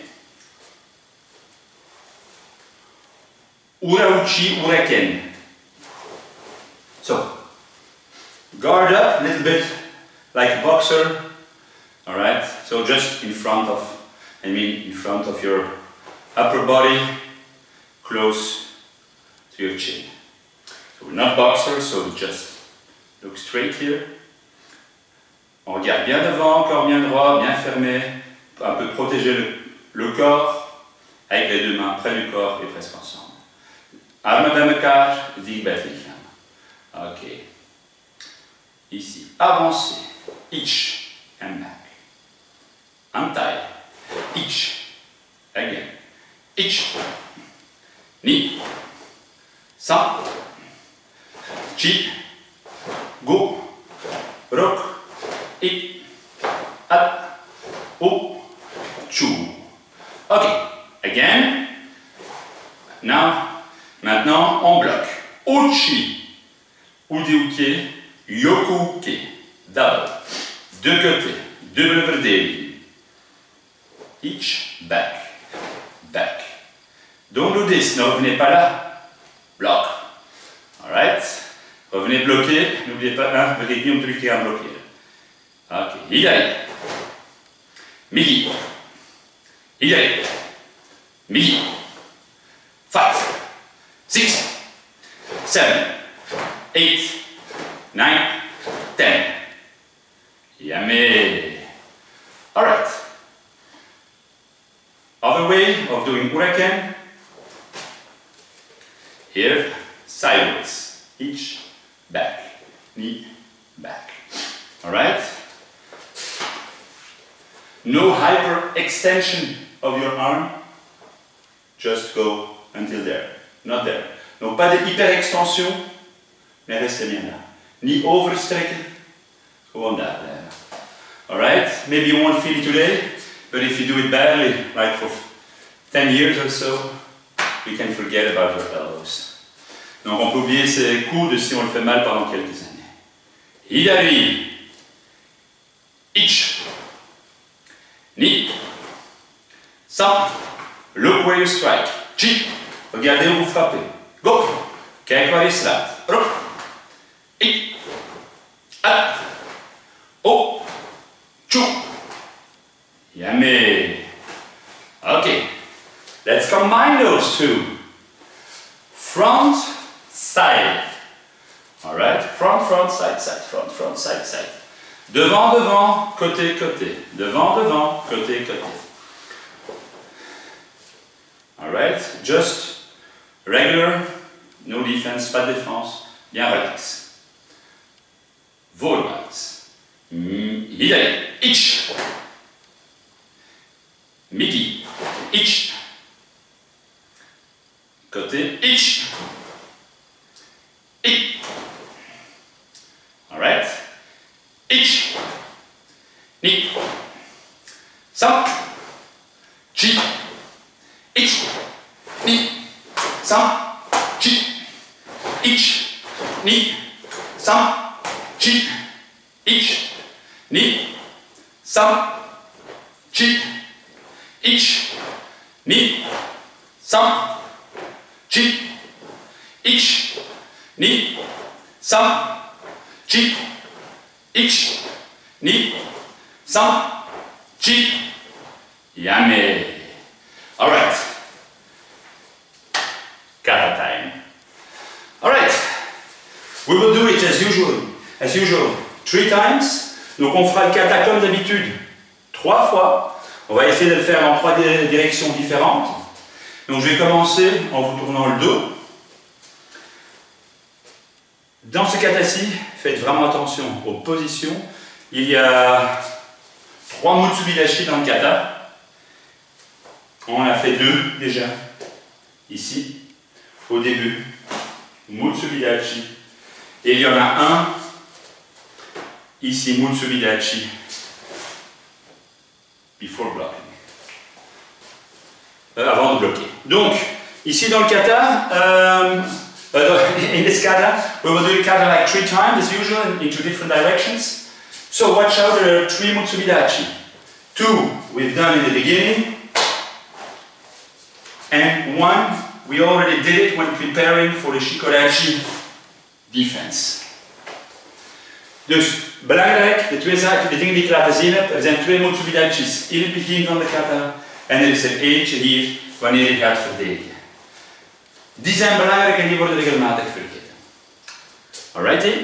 Urauchi ureken. So, guard up a little bit like a boxer. Alright? So just in front of, I mean in front of your upper body, close to your chin. So we're not boxers, so we just look straight here. On regarde bien devant, corps bien droit, bien fermé, un peu protéger le, le corps avec les deux mains près du corps et presque ensemble. Armen bij elkaar, dicht bij het lichaam. Oké. Okay. ici, avancer, ich, and back, untie, ich, again, ich, ni, sa, chi, go, rock, i, at, o, chu. Ok, again. Now, maintenant, on bloque. Uchi, udiuke, yokuke, double. Deux côtés, double verdeling. Each, back, back. Don't do this, ne revenez pas là. Bloc. Alright. Revenez bloquer, n'oubliez pas, hein, vedete un truc à bloquer. Ok, hidari. Migi. Hidari. Migi. Five, six, seven, eight, nine, ten. Yummy. All right. Other way of doing huracan. Here, sideways. Each, back, knee, back. All right. No hyper extension of your arm. Just go until there, not there. Donc pas de hyperextension, mais restez bien là. Ni overstrekken, gewoon daar blijven. Alright, maybe you won't feel it today, but if you do it badly, like for ten years or so, you can forget about your elbows. Donc on peut oublier ses coudes si on le fait mal pendant quelques années. Hidari, ich, ni, sa, look where you strike, chi. Regardez où vous frappez. Go! Kijk waar je slaat. Rop. I. At. O. Chu. Yummy. Okay. Let's combine those two. Front, side. Alright? Front, front, side, side. Front, front, side, side. Devant, devant, côté, côté. Devant, devant, côté, côté. Alright? Just regular, no defense, pas de défense, bien relax. Vorwärts. Hidari, ich. Midi, ich. Côté, ich. I. Alright? Ich. Ni. Sa. Chi. Ich. Ni. Sa, chi, ich, ni, sa, chi, ich, ni, sa, chi, ich, ni, sa, chi, ich, ni, sa, chi, ich, ni, sa, chi. Yummy. All right. Kata time. Alright, we will do it as usual, as usual, three times. Donc on fera le kata comme d'habitude, trois fois. On va essayer de le faire dans trois directions différentes. Donc je vais commencer en vous tournant le dos. Dans ce kata-ci, faites vraiment attention aux positions. Il y a trois Mutsubidachi dans le kata. On en a fait deux déjà, ici. Au début, Mutsubidachi, et il y en a un ici, Mutsubidachi, before blocking, euh, avant de bloquer. Donc, ici dans le kata, um, uh, in this kata, we will do the kata like three times as usual in, in two different directions. So watch out, there are three Mutsubidachi. Two we've done in the beginning, and one we already did it when preparing for the Shikodachi defense. Dus belangrijk, de twee zaken, de dingen die ik laten zien heb, er zijn twee Mutsubidachi's in het begin van de kata en er is er eentje hier wanneer je gaat verdedigen. Die zijn belangrijk en die worden regelmatig vergeten. Alrighty?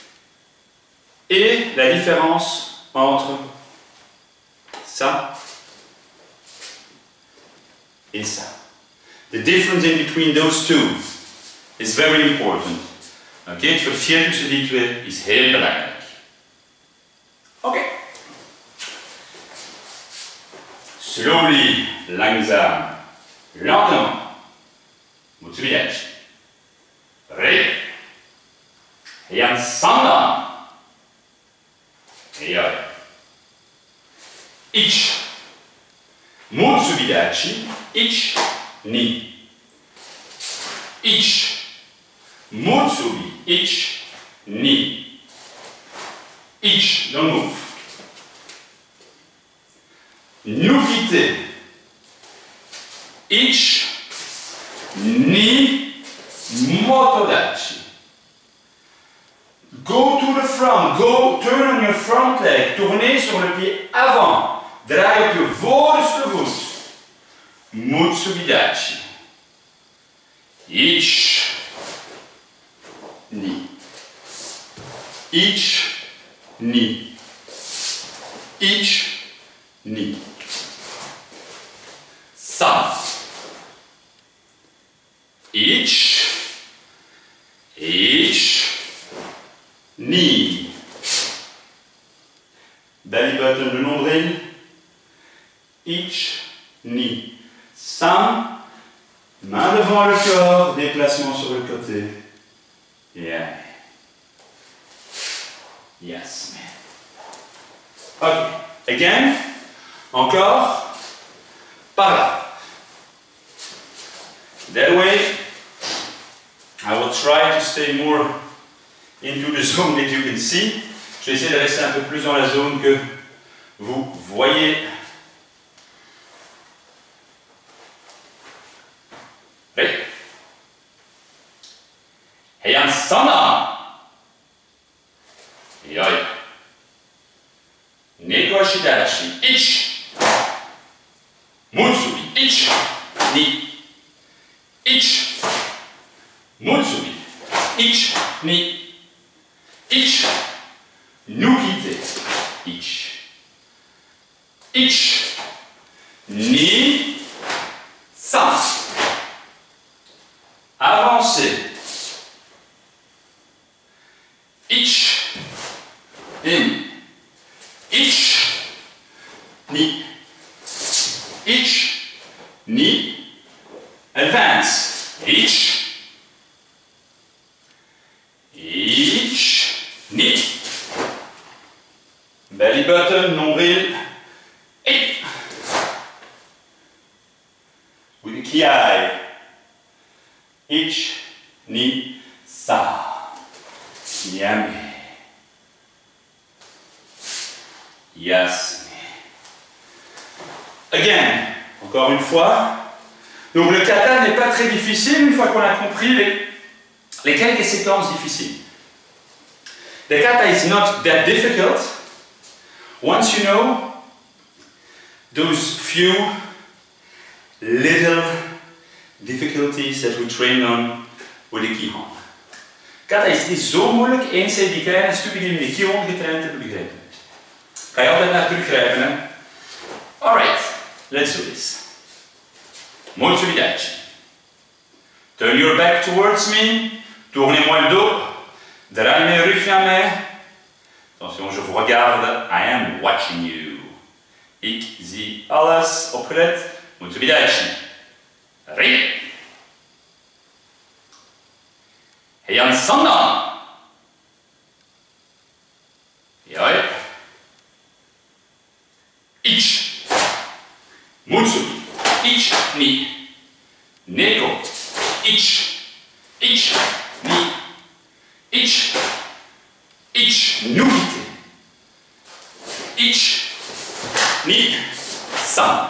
Et la différence entre ça et ça. The difference in between those two is very important. Okay, het verschil tussen die twee is heel belangrijk. Slowly, langsam, lentement. Mutsubidachi. Ri. Heian Sandan. Yoi. Ich. Mutsubidachi. Ich. Ni. Ich. Mutsubi. Ich. Ni. Ich. Don't move. Nukite. Ich. Ni. Motodachi. Go to the front. Go, turn on your front leg. Tournez sur le pied avant. Draai op je voorste voet. Mutsubidachi. Ich. Ni. Ich. Ni. Ich. Ni. San. Ich. Ich. Ni. Belly button, le nombril. Ich. Ni. San. Main devant le corps, déplacement sur le côté. Yeah. Yes, man. Ok. Again. Encore. Par là. That way, I will try to stay more into the zone that you can see. Je vais essayer de rester un peu plus dans la zone que vous voyez. Oui. Heian Sandan. Yoi. Neko Shidachi. Ich. Mutsubi. Ich. Ni. Ich. Mutsubi. Ich. Ni. Ich. Nukite. Ich. Ich. Ni. San. Avancez. Ich. In. Ich. Ni. Ich. Ni. Advance. Ich. Ich. Ni. Belly button, nombril. Ich. With the kiai. Ich. Ni. Sa. Yummy. Yes. Again. Encore une fois. Donc le kata n'est pas très difficile une fois qu'on a compris les, les quelques séquences difficiles. The kata is not that difficult once you know those few little difficulties that we train on with the Kihon. Kata is niet zo moeilijk eens je die kleine stukjes die we in de Kihon getraind hebben begrepen. Ga je altijd naar teruggrijpen, hè? Alright, let's do this. Mutsubidachi. Turn your back towards me. Tournez-moi le dos. Draai mes rug naar mij. Attention, je vous regarde. I am watching you. Ik zie alles. Opgelet. Mutsubidachi. Ri. Heian Sandan. Yoi. Ich. Mutsubi. Ich. Ni. Neko. Ich. Ich. Ni. Ich. Ich. Nukite. Ich. Ni. San.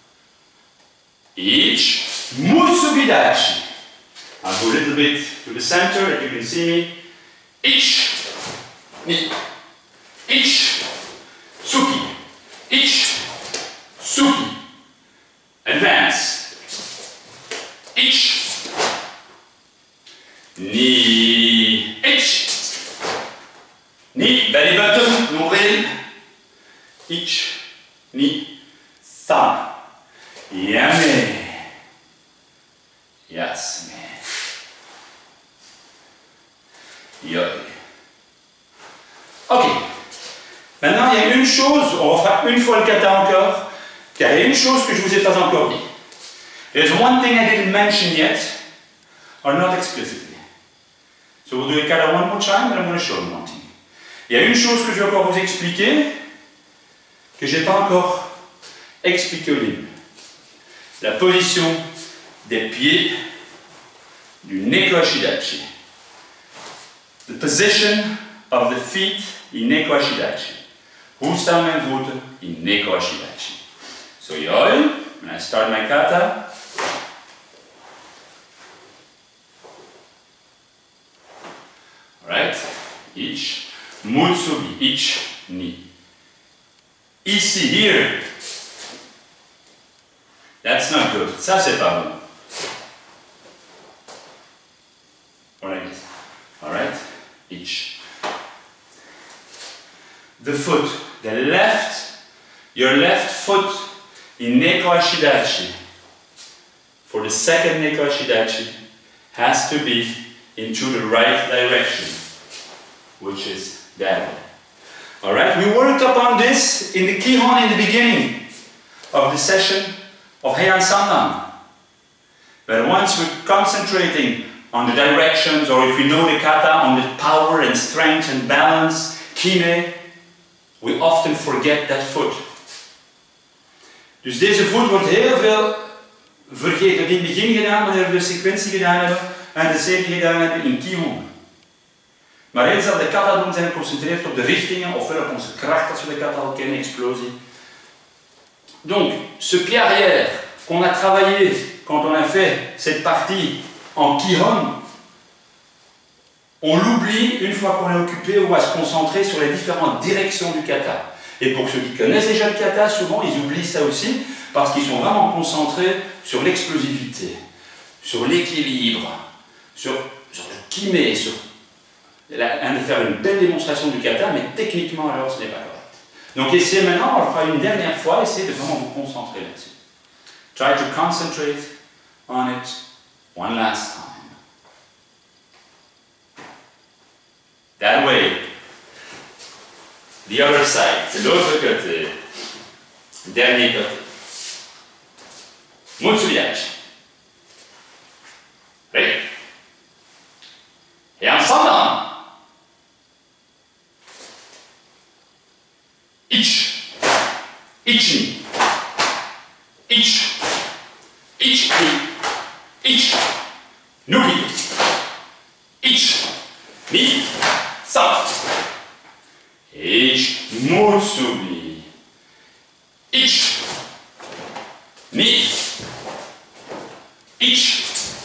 Ich. Mutsubidachi. I'll go a little bit to the center that you can see me. Ich. Ni. Ich. Suki. Ich. Suki. Advance. Ich. Ni. Ich. Ni. Belly button. Nombril. Ich. Ni. San. Yummy. Yes, man. Yoi. Ok. Maintenant, il y a une chose, on fera une fois le kata encore. Car il y a une chose que je ne vous ai pas encore dit. There's one thing I didn't mention yet, or not explicitly. So we'll do a kata one more time, and I'm going to show you one thing. Il y a une chose que je vais encore vous expliquer, que je n'ai pas encore expliqué au début. La position des pieds du Neko Ashidachi. The position of the feet in Neko Ashidachi. Hoe staan mijn voeten in Neko Ashidachi? So yoi, when I start my kata. Alright, each Mutsubi, each knee. Ici, here. That's not good. Ça, c'est pas bon. Alright. Alright. Each. The foot, the left, your left foot in Neko Ashidachi, for the second Neko Ashidachi, has to be into the right direction, which is that way. Alright, we worked upon this in the Kihon in the beginning of the session of Heian Sandan. But once we're concentrating on the directions, or if we know the kata, on the power and strength and balance, kime, we often forget that foot. Dus deze voet wordt heel veel vergeten. In het begin gedaan, wanneer we de sequentie gedaan hebben, en de serie gedaan hebben in Kihon. Maar eens dat we de kata doen, zijn we geconcentreerd op de richtingen, ofwel op onze kracht, als we de kata al kennen, explosie. Donc, ce pied arrière qu'on a travaillé quand on a fait cette partie en Kihon, on l'oublie une fois qu'on est occupé ou à se concentrer sur les différentes directions du kata. Et pour ceux qui connaissent déjà le kata, souvent ils oublient ça aussi parce qu'ils sont vraiment concentrés sur l'explosivité, sur l'équilibre, sur, sur le kime, sur la, de faire une belle démonstration du kata, mais techniquement alors ce n'est pas correct. Donc essayez maintenant, on le fera une dernière fois, essayez de vraiment vous concentrer là-dessus. Try to concentrate on it one last time. That way. The other side, c'est l'autre côté. Dernier côté. Mutsuyachi. Ready? Et ensemble. Ich. Ichi. Ich. Ich. Ich. Nuki. Ich. Ni. Sa. Ich. Mutsubi. Ich. Ni. Ich.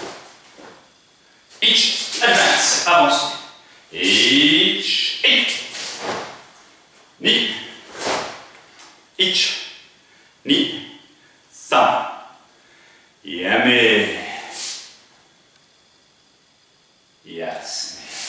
Ich. Advance. Avance. Ich. Ich. Ni. Ich. Ni. Sa. Yame. Yes.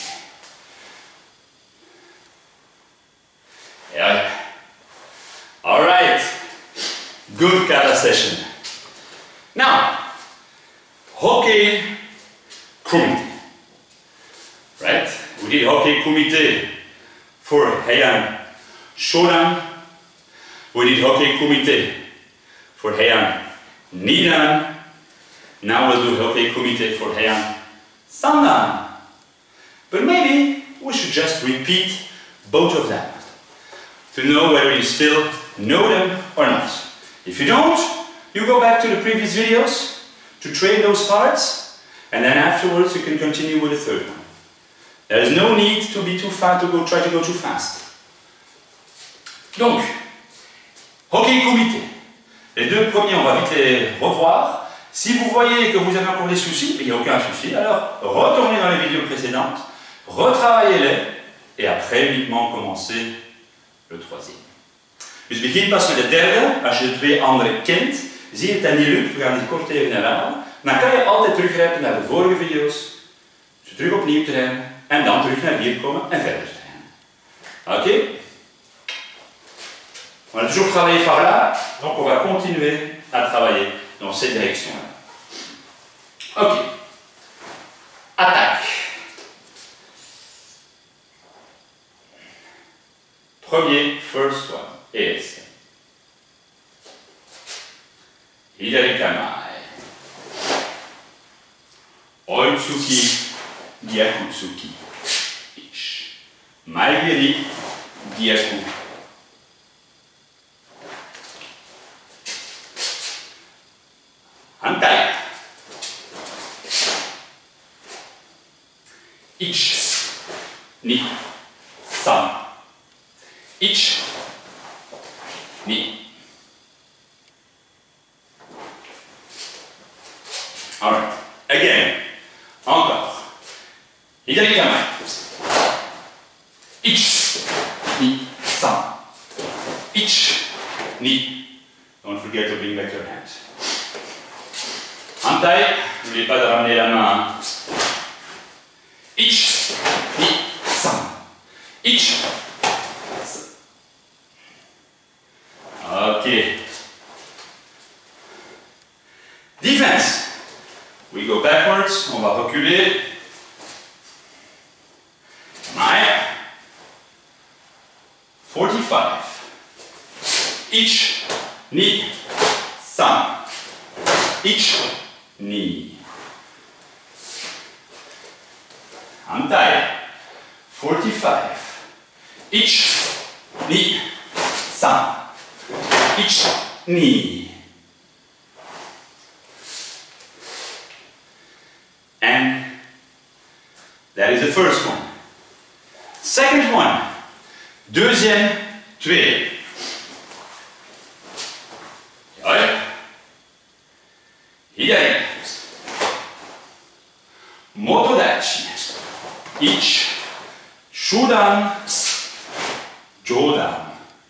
Yeah. All right. Good kata session. Now, Hoke Kumite. Right? We did Hoke Kumite for Heian Shodan. We did Hoke Kumite for Heian Nidan. Now we'll do Hoke Kumite for Heian Sandan. But maybe we should just repeat both of them to know whether you still know them or not. If you don't, you go back to the previous videos to train those parts, and then afterwards you can continue with the third one. There is no need to be too fast, to go try to go too fast. Donc, Hoke Kumite. Les deux premiers, on va vite les revoir. Si vous voyez que vous avez encore des soucis, il n'y a aucun souci, alors retournez dans les vidéos précédentes, retravaillez-les, et après uniquement commencez le troisième. Dus begin pas met de derde, als je de twee andere kent, zie je het dan niet lukt, we gaan dit kort even herhalen, dan kan je altijd teruggrijpen naar de vorige video's, ze terug opnieuw trainen, en dan terug naar hier komen en verder trainen. Ok? On a toujours travaillé par là, donc on va continuer à travailler dans cette direction-là. Ok. Attaque. Premier, first one, is Hidari kamae. Oitsuki, gyakutsuki. Ich. Maigiri, gyaku. Hantai. Ich. Ni. San. Ich. Ni. Alright. Again. Encore. Hidari kamae. Ich. Ni. San. Ich. Ni. Don't forget to bring back your hands. Hantai. N'oubliez pas de ramener la main. Ich. Ni. San. Ich. Ok. Defense. We go backwards. On va reculer. Nine. Forty-five. Ich. Ni. San. Ich. Ni. Hantai. Forty-five. Ich. Ni. San. Ich. Ni. And that is the first one. Second one. Deuxième, twee. Ja. Hidari. Motodachi. Ich. Shudan. Jodan.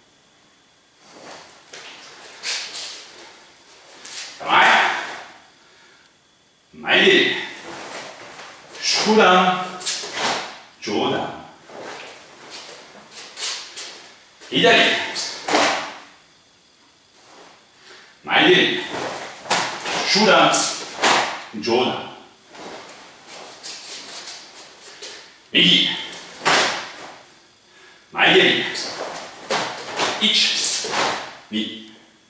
Maigiri. Shudan. Jodan. Hidari. Maigiri. Shudan. Jodan. Migi. Maigiri. Ich. Ni.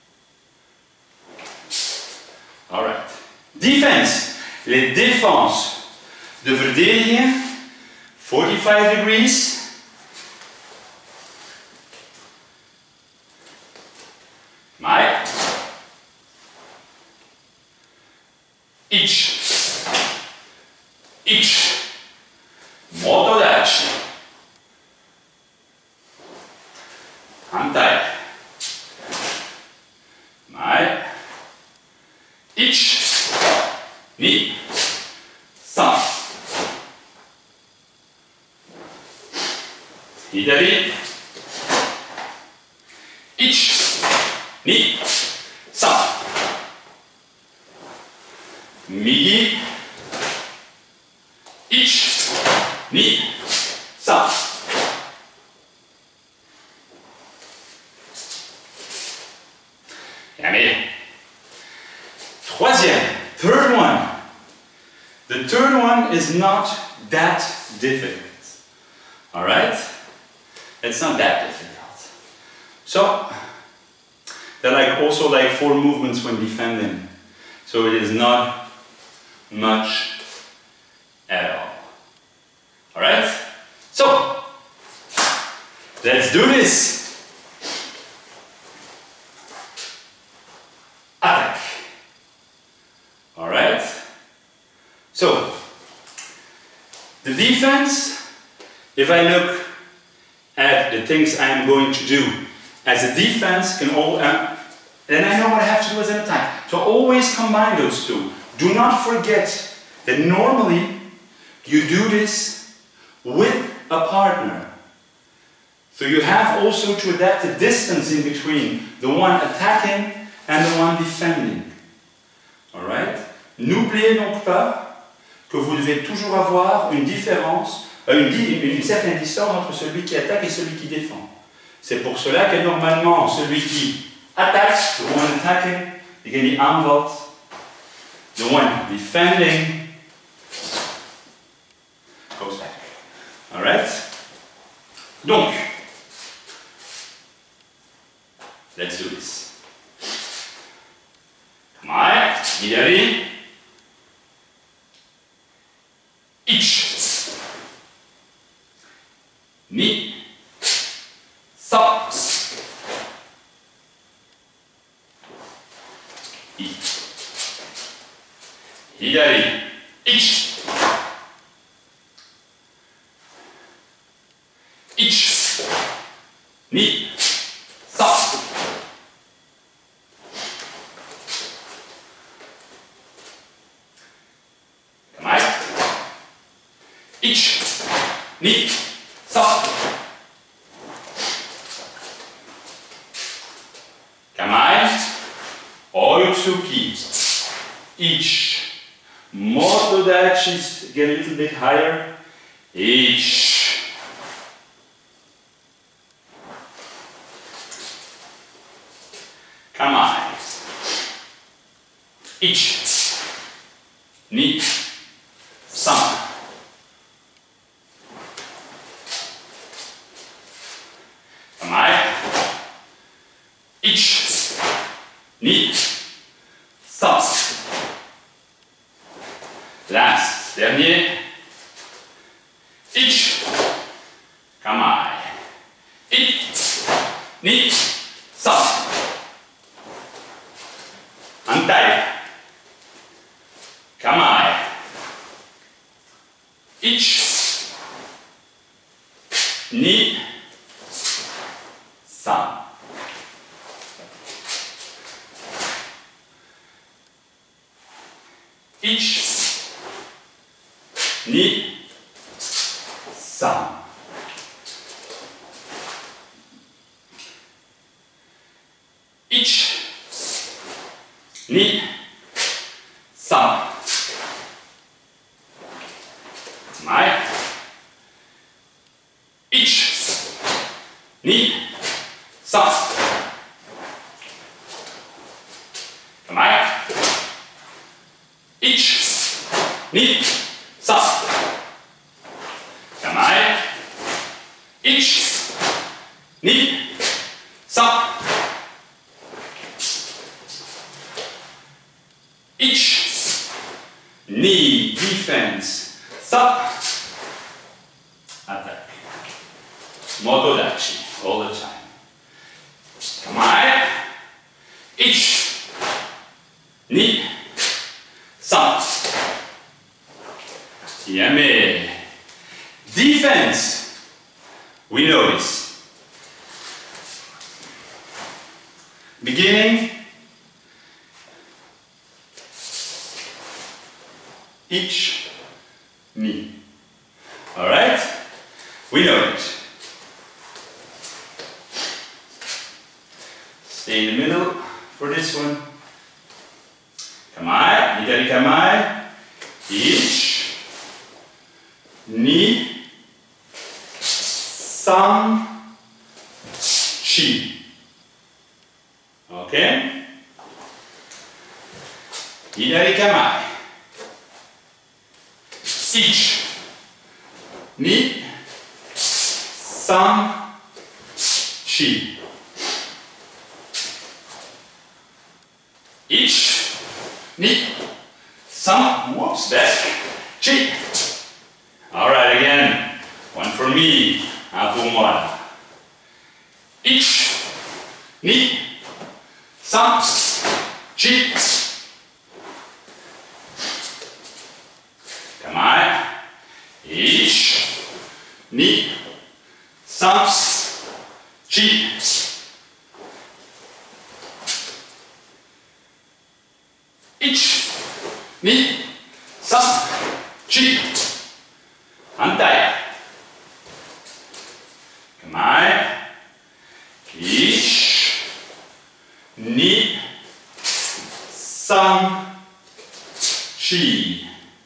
Alright. Defense. Les défenses de verdedigen. forty-five degrees. Mai. Ich. Ich. Motodachi. Hantai. Mai. Ich. Ni. San. Hidari. Ich. Ni. San. Migi. Ich. Ni. San. Yamé. Troisième. Third one. The third one is not that difficult. Alright? It's not that difficult. So, there are like also like four movements when defending. So it is not much at all. Alright? So, let's do this. Attack. Alright? So, the defense, if I look at the things I'm going to do as a defense, can all, uh, then I know what I have to do as an attack. So always combine those two. Do not forget that normally you do this with a partner. So you have also to adapt the distance in between the one attacking and the one defending. Alright? N'oubliez donc pas que vous devez toujours avoir une différence, euh, une, une certaine distance entre celui qui attaque et celui qui défend. C'est pour cela que normalement, celui qui attaque, the one attacking, degene die aanvalt, the one defending, goes back. Alright? Donc, let's do this. Come 左、いち、に、さん、左、いち、いち、に、さん、構え、いち、に、さん、構え、追いつき、いち、moto dashes get a little bit higher, いち、構え、いち、に、さん、構え、いち、に、さん、last, dernier, いち、構え、いち、に、さん、反対、構え、いち、に、さん、いち、に、さん、いち、に、さん、前、いち、に、さん、前、いち、に、さん、構え、いち、に、さん、いち、に、defense, さん、attack, moto dachi, all the time, 構え、いち、に、さん、やめ、defense, we know this, beginning, いち、に, alright, we know it, stay in the middle for this one, 構え、左構え、いち、に、さん、よん、OK? 左構え、いち、に、さん、よん、いち、に、さん、whoops, back, ち、alright, again, one for me, un pour moi, いち、に、さん、ち、構え、いち、に、さん、ち、いち、に、さん、ち、反対、構え、いち、に、さん、ち、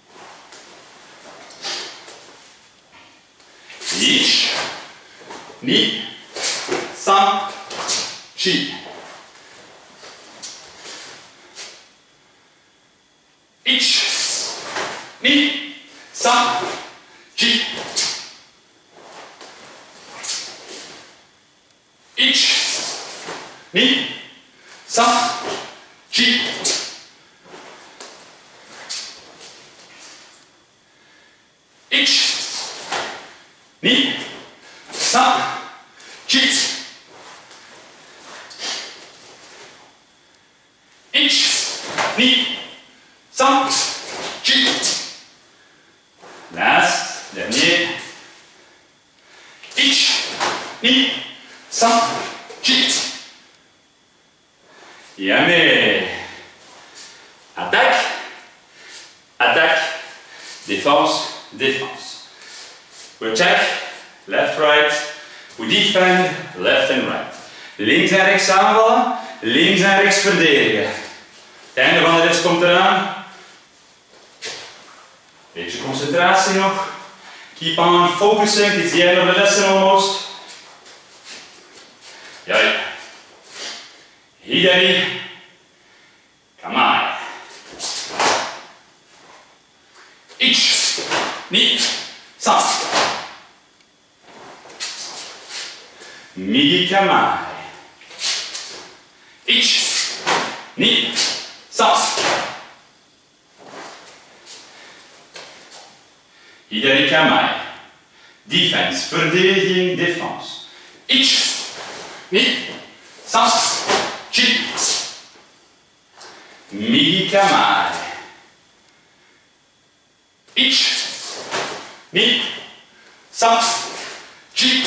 いち、に、さん、ち、いち、に、さん、ち、いち、に、さん、ち、 ni, san, chi. Last, dernier. Ich, ni, san, chi. Yamé. Attaque, attaque, défense, défense. We attack, left, right. We defend, left and right. Links en rechts aanvallen, links en rechts verdedigen. Het einde van de les komt eraan. Beetje concentratie nog. Keep on focusing, it's the end of the lesson almost. Jai. Hidari. Kamae. Ich. Ni. San. Migi kamae. Ich. Ni. San. Hidari kamae. Defense. Verdediging, défense. Ich. Ni. San. Chi. Migi kamae. Ich. Ni. San. Chi.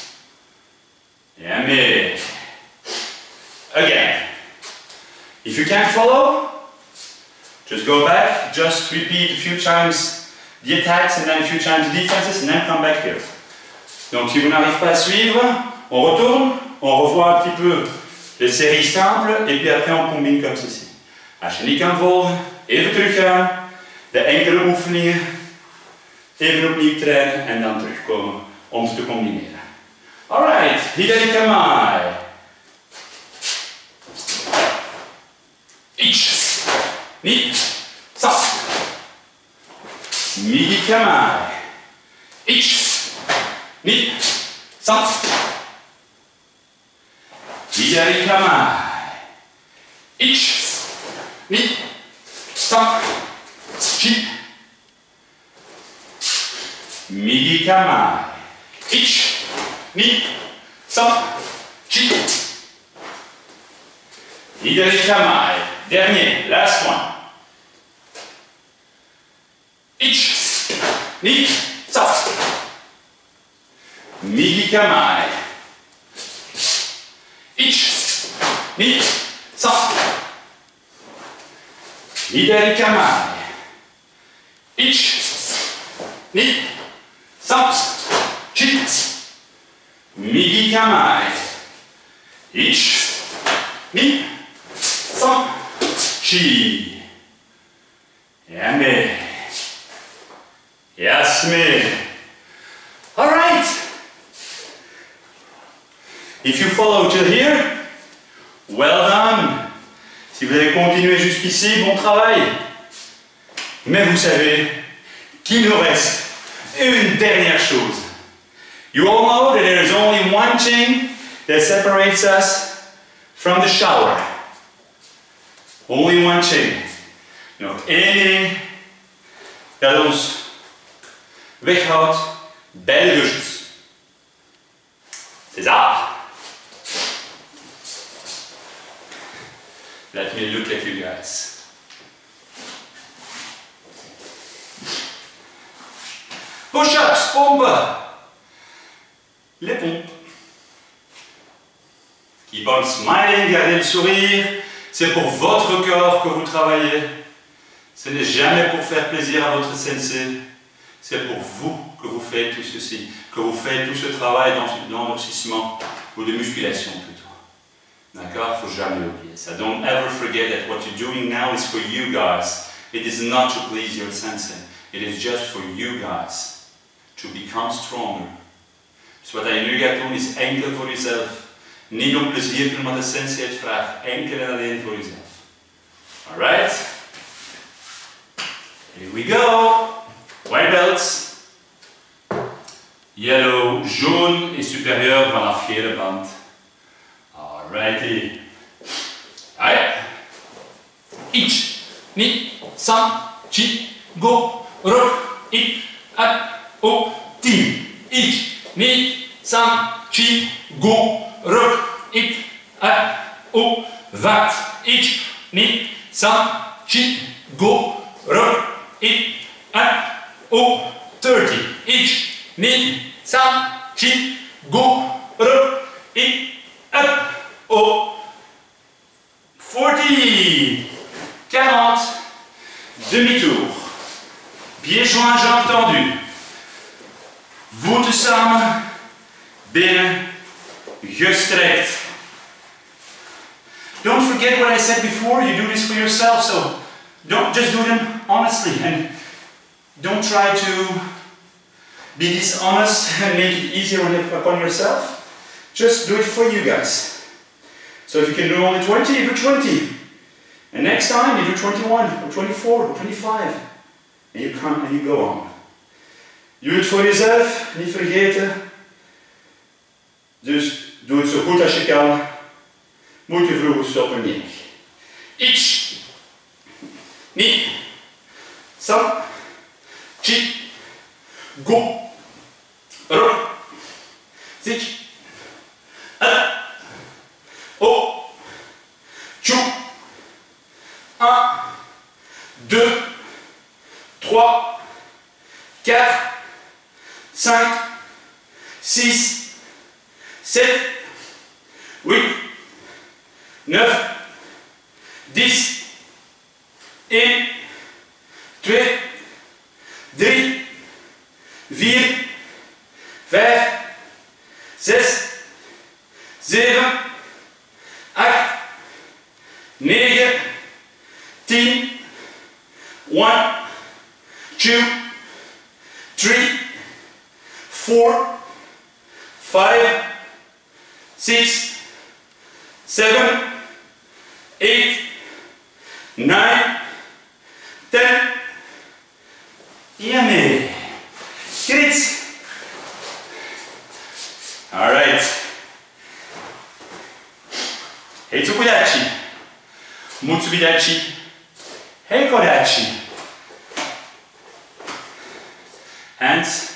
Yummy. Again. If you can't follow, just go back, just repeat a few times the attacks and then a few times the defenses and then come back here. Donc si vous n'arrivez pas à suivre, on retourne, on revoit un petit peu les séries simples et puis après on combine comme ceci. Als je niet kan volgen, even teruggaan, de enkele oefeningen even opnieuw trainen en dan terugkomen om ze te combineren. Alright, hidari kamae. Ich, ni, san. Migi kamae. Ich, ni, san. Hidari kamae. Ich, ni, san, chi. Migi kamae. Ich, ni, san, chi. Hidari kamae. Dernier, last one. Ich, ni, san. Migi kamae. Ich, ni, san. Hidari kamae. Ich, ni, san, chi. Migi kamae. Ich, ni, san, chi. Yummy. Yes, me. All right. If you follow till here, well done. Si vous avez continué jusqu'ici, bon travail. Mais vous savez qu'il nous reste une dernière chose. You all know that there is only one thing that separates us from the shower. Only one thing. Nog één ding dat ons weghoudt bij de douches. C'est ça. Let me look at you guys. Push-ups, pompen. Les pompes. Keep on smiling, gardez le sourire. C'est pour votre corps que vous travaillez. Ce n'est jamais pour faire plaisir à votre sensei. C'est pour vous que vous faites tout ceci, que vous faites tout ce travail d'endurcissement ou de musculation plutôt. D'accord? Il ne faut jamais oublier ça. Don't ever forget that what you're doing now is for you guys. It is not to please your sensei. It is just for you guys to become stronger. Dus wat je nu gaat doen is enkel voor jezelf. Niet om plezier te doen wat de sensei het vraagt. Enkel en alleen voor jezelf. Alright? Here we go. White belts. Yellow, jaune et supérieur vanaf gele band. Alrighty. Alright. Ich, ni, san, chi, go, rok, ik, at, o, tien. Ich, ni, san, chi, go, rok, ik, at, o, vingt. Ich, ni, san, chi, go, rock, in, up, oh, thirty. Ich, ni, sam, chi, go, rock, in, up, oh, forty. quarante. Demi-tour. Pieds joints, jambes tendues. Voeten samen. Binnen. Gestrekt. Don't forget what I said before. You do this for yourself, so don't just do them honestly and don't try to be dishonest and make it easier upon yourself. Just do it for you guys. So if you can do only twenty, you do twenty. And next time you do twenty-one or twenty-four or twenty-five. And you come and you go on. Je doet het voor jezelf, niet vergeten. Dus doe het zo goed als je kan. Moet je vroeg stoppen niet. Ich, ni, sam, chi, go, ro, sich, a, o, chu, un, deux, trois, quatre, cinq, six, sept, huit, neuf, dix, één, twee, drie, vier, vijf, zes, zeven, acht, negen, tien, one, two, three, four, five, six, seven, eight, nine, ten. Yummy. Great. All right. Heitsukudachi. Mutsubidachi. Heikodachi. Hands.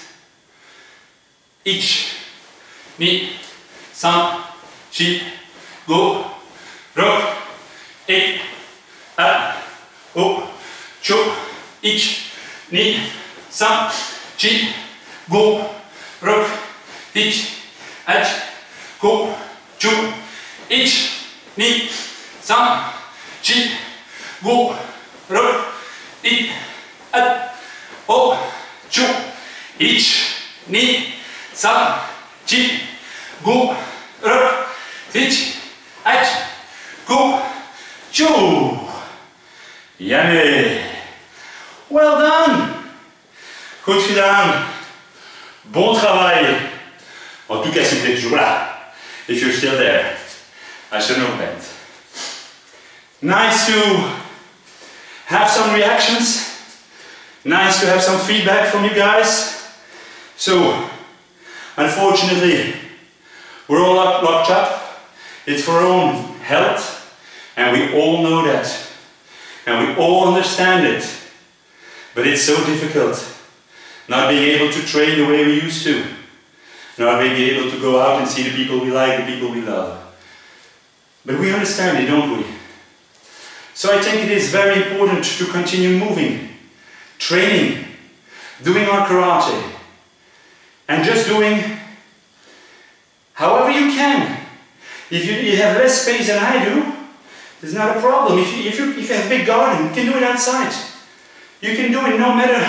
Ich, ni, sam, chi, go, rock, ik, up, up, chu, ich, ni, sam, chi, go, rock, ich, ach, go, chu, ich, ni, sam, chi, go, rock, ik, up, up, chu, ich, ni, sam, chi, go, rock, ich, ach, go, chu. Yummy. Well done. Goed gedaan. Bon travail. En tout cas, si vous êtes toujours là. If you're still there. I should know that. Nice to have some reactions. Nice to have some feedback from you guys. So, unfortunately, we're all up, locked up. It's for our own health. And we all know that. And we all understand it. But it's so difficult not being able to train the way we used to. Not being able to go out and see the people we like, the people we love. But we understand it, don't we? So I think it is very important to continue moving, training, doing our karate, and just doing however you can. If you, you have less space than I do, it's not a problem. If you, if, you, if you have a big garden, you can do it outside. You can do it no matter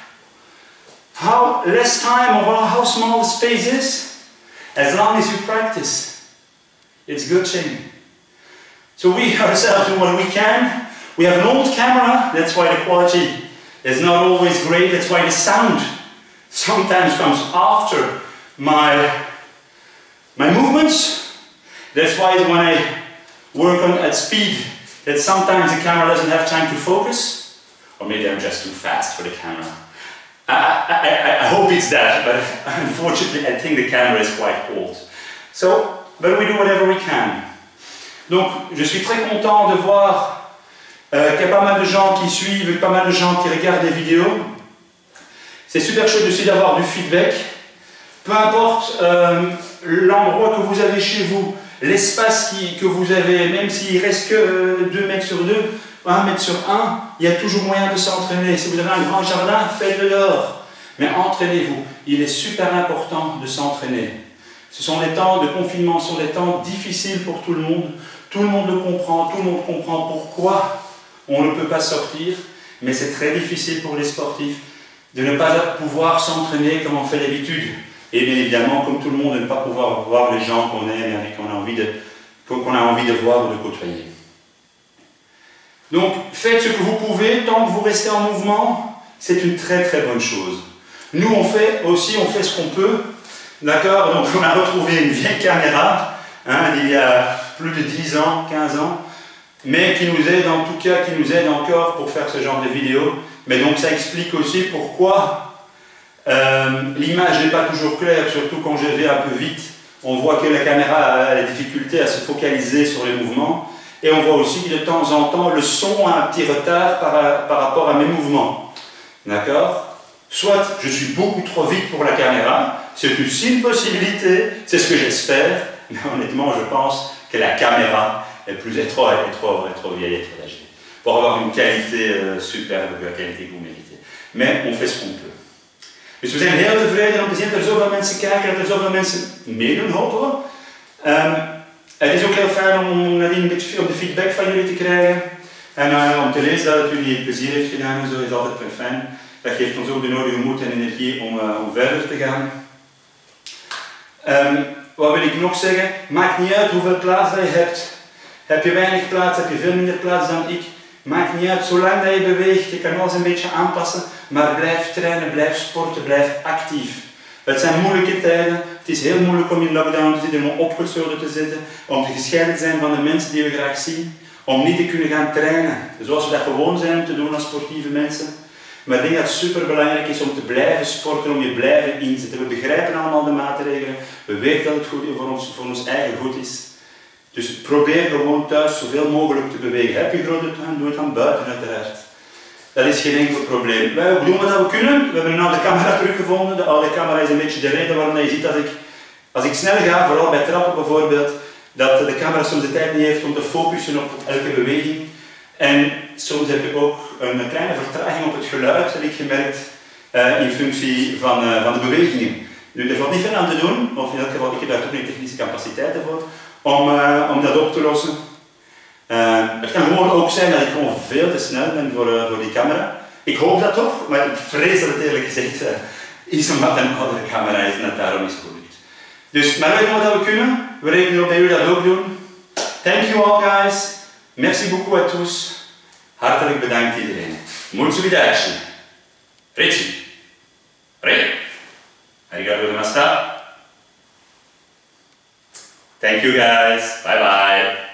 how less time or how small the space is, as long as you practice. It's a good thing. So we ourselves do what we can. We have an old camera, that's why the quality is not always great. That's why the sound sometimes comes after my, my movements. That's why when I work on at speed, that sometimes the camera doesn't have time to focus, or maybe I'm just too fast for the camera. I, I, I, I hope it's that, but unfortunately I think the camera is quite old. So, but we do whatever we can. Donc, je suis très content de voir euh, qu'il y a pas mal de gens qui suivent, pas mal de gens qui regardent les vidéos. C'est super chouette aussi d'avoir du feedback. Peu importe euh, l'endroit que vous avez chez vous, l'espace que vous avez, même s'il reste que deux mètres sur deux, un mètre sur un, il y a toujours moyen de s'entraîner. Si vous avez un grand jardin, faites-le dehors. Mais entraînez-vous. Il est super important de s'entraîner. Ce sont des temps de confinement, ce sont des temps difficiles pour tout le monde. Tout le monde le comprend, tout le monde comprend pourquoi on ne peut pas sortir. Mais c'est très difficile pour les sportifs de ne pas pouvoir s'entraîner comme on fait d'habitude. Et bien évidemment, comme tout le monde, de ne pas pouvoir voir les gens qu'on aime et qu'on a envie de, qu'on a envie de voir ou de côtoyer. Donc, faites ce que vous pouvez, tant que vous restez en mouvement, c'est une très très bonne chose. Nous, on fait aussi, on fait ce qu'on peut. D'accord? Donc, on a retrouvé une vieille caméra, hein, il y a plus de dix ans, quinze ans, mais qui nous aide en tout cas, qui nous aide encore pour faire ce genre de vidéos. Mais donc, ça explique aussi pourquoi euh, l'image n'est pas toujours claire, surtout quand je vais un peu vite. On voit que la caméra a la difficulté à se focaliser sur les mouvements. Et on voit aussi que de temps en temps, le son a un petit retard par, par rapport à mes mouvements. D'accord? Soit je suis beaucoup trop vite pour la caméra, c'est aussi une possibilité, c'est ce que j'espère, mais honnêtement, je pense que la caméra est plus est trop, est trop, est trop vieille, est trop âgée, pour avoir une qualité euh, superbe, la qualité que vous méritez. Mais on fait ce qu'on peut. Dus we zijn heel tevreden om te zien dat er zoveel mensen kijken, dat er zoveel mensen meedoen, hopen we. Um, Het is ook heel fijn om nadien een beetje veel de feedback van jullie te krijgen. En uh, om te lezen dat het jullie plezier heeft gedaan en zo is altijd heel fijn. Dat geeft ons ook de nodige moed en energie om, uh, om verder te gaan. Um, wat wil ik nog zeggen? Maakt niet uit hoeveel plaats dat je hebt. Heb je weinig plaats, heb je veel minder plaats dan ik. Maakt niet uit, zolang dat je beweegt, je kan alles een beetje aanpassen. Maar blijf trainen, blijf sporten, blijf actief. Het zijn moeilijke tijden, het is heel moeilijk om in lockdown te zitten, om opgesloten te zitten, om te gescheiden te zijn van de mensen die we graag zien, om niet te kunnen gaan trainen, zoals we dat gewoon zijn om te doen als sportieve mensen. Maar ik denk dat het super belangrijk is om te blijven sporten, om je blijven inzetten. We begrijpen allemaal de maatregelen, we weten dat het goed voor ons, voor ons eigen goed is. Dus probeer gewoon thuis zoveel mogelijk te bewegen. Heb je grote tuin, doe het dan buiten uiteraard. Dat is geen enkel probleem. Wij doen wat we kunnen. We hebben nu de camera teruggevonden. De oude camera is een beetje de reden waarom je ziet dat ik, als ik snel ga, vooral bij trappen bijvoorbeeld, dat de camera soms de tijd niet heeft om te focussen op elke beweging. En soms heb je ook een kleine vertraging op het geluid, heb ik gemerkt, uh, in functie van, uh, van de bewegingen. Nu, er valt niet veel aan te doen, of in elk geval, ik heb daar toch niet technische capaciteiten voor, om, uh, om dat op te lossen. Uh, het kan gewoon ook zijn dat ik gewoon veel te snel ben voor, uh, voor die camera. Ik hoop dat toch, maar ik vrees dat het eerlijk gezegd uh, is omdat een oudere camera is en dat daarom is gelukt. Dus, maar wij doen wat we kunnen. We rekenen op dat jullie dat ook doen. Thank you all guys. Merci beaucoup à tous. Hartelijk bedankt iedereen. Muito obrigado. Richie. Re. Arigato gozaimashita. Thank you guys. Bye bye.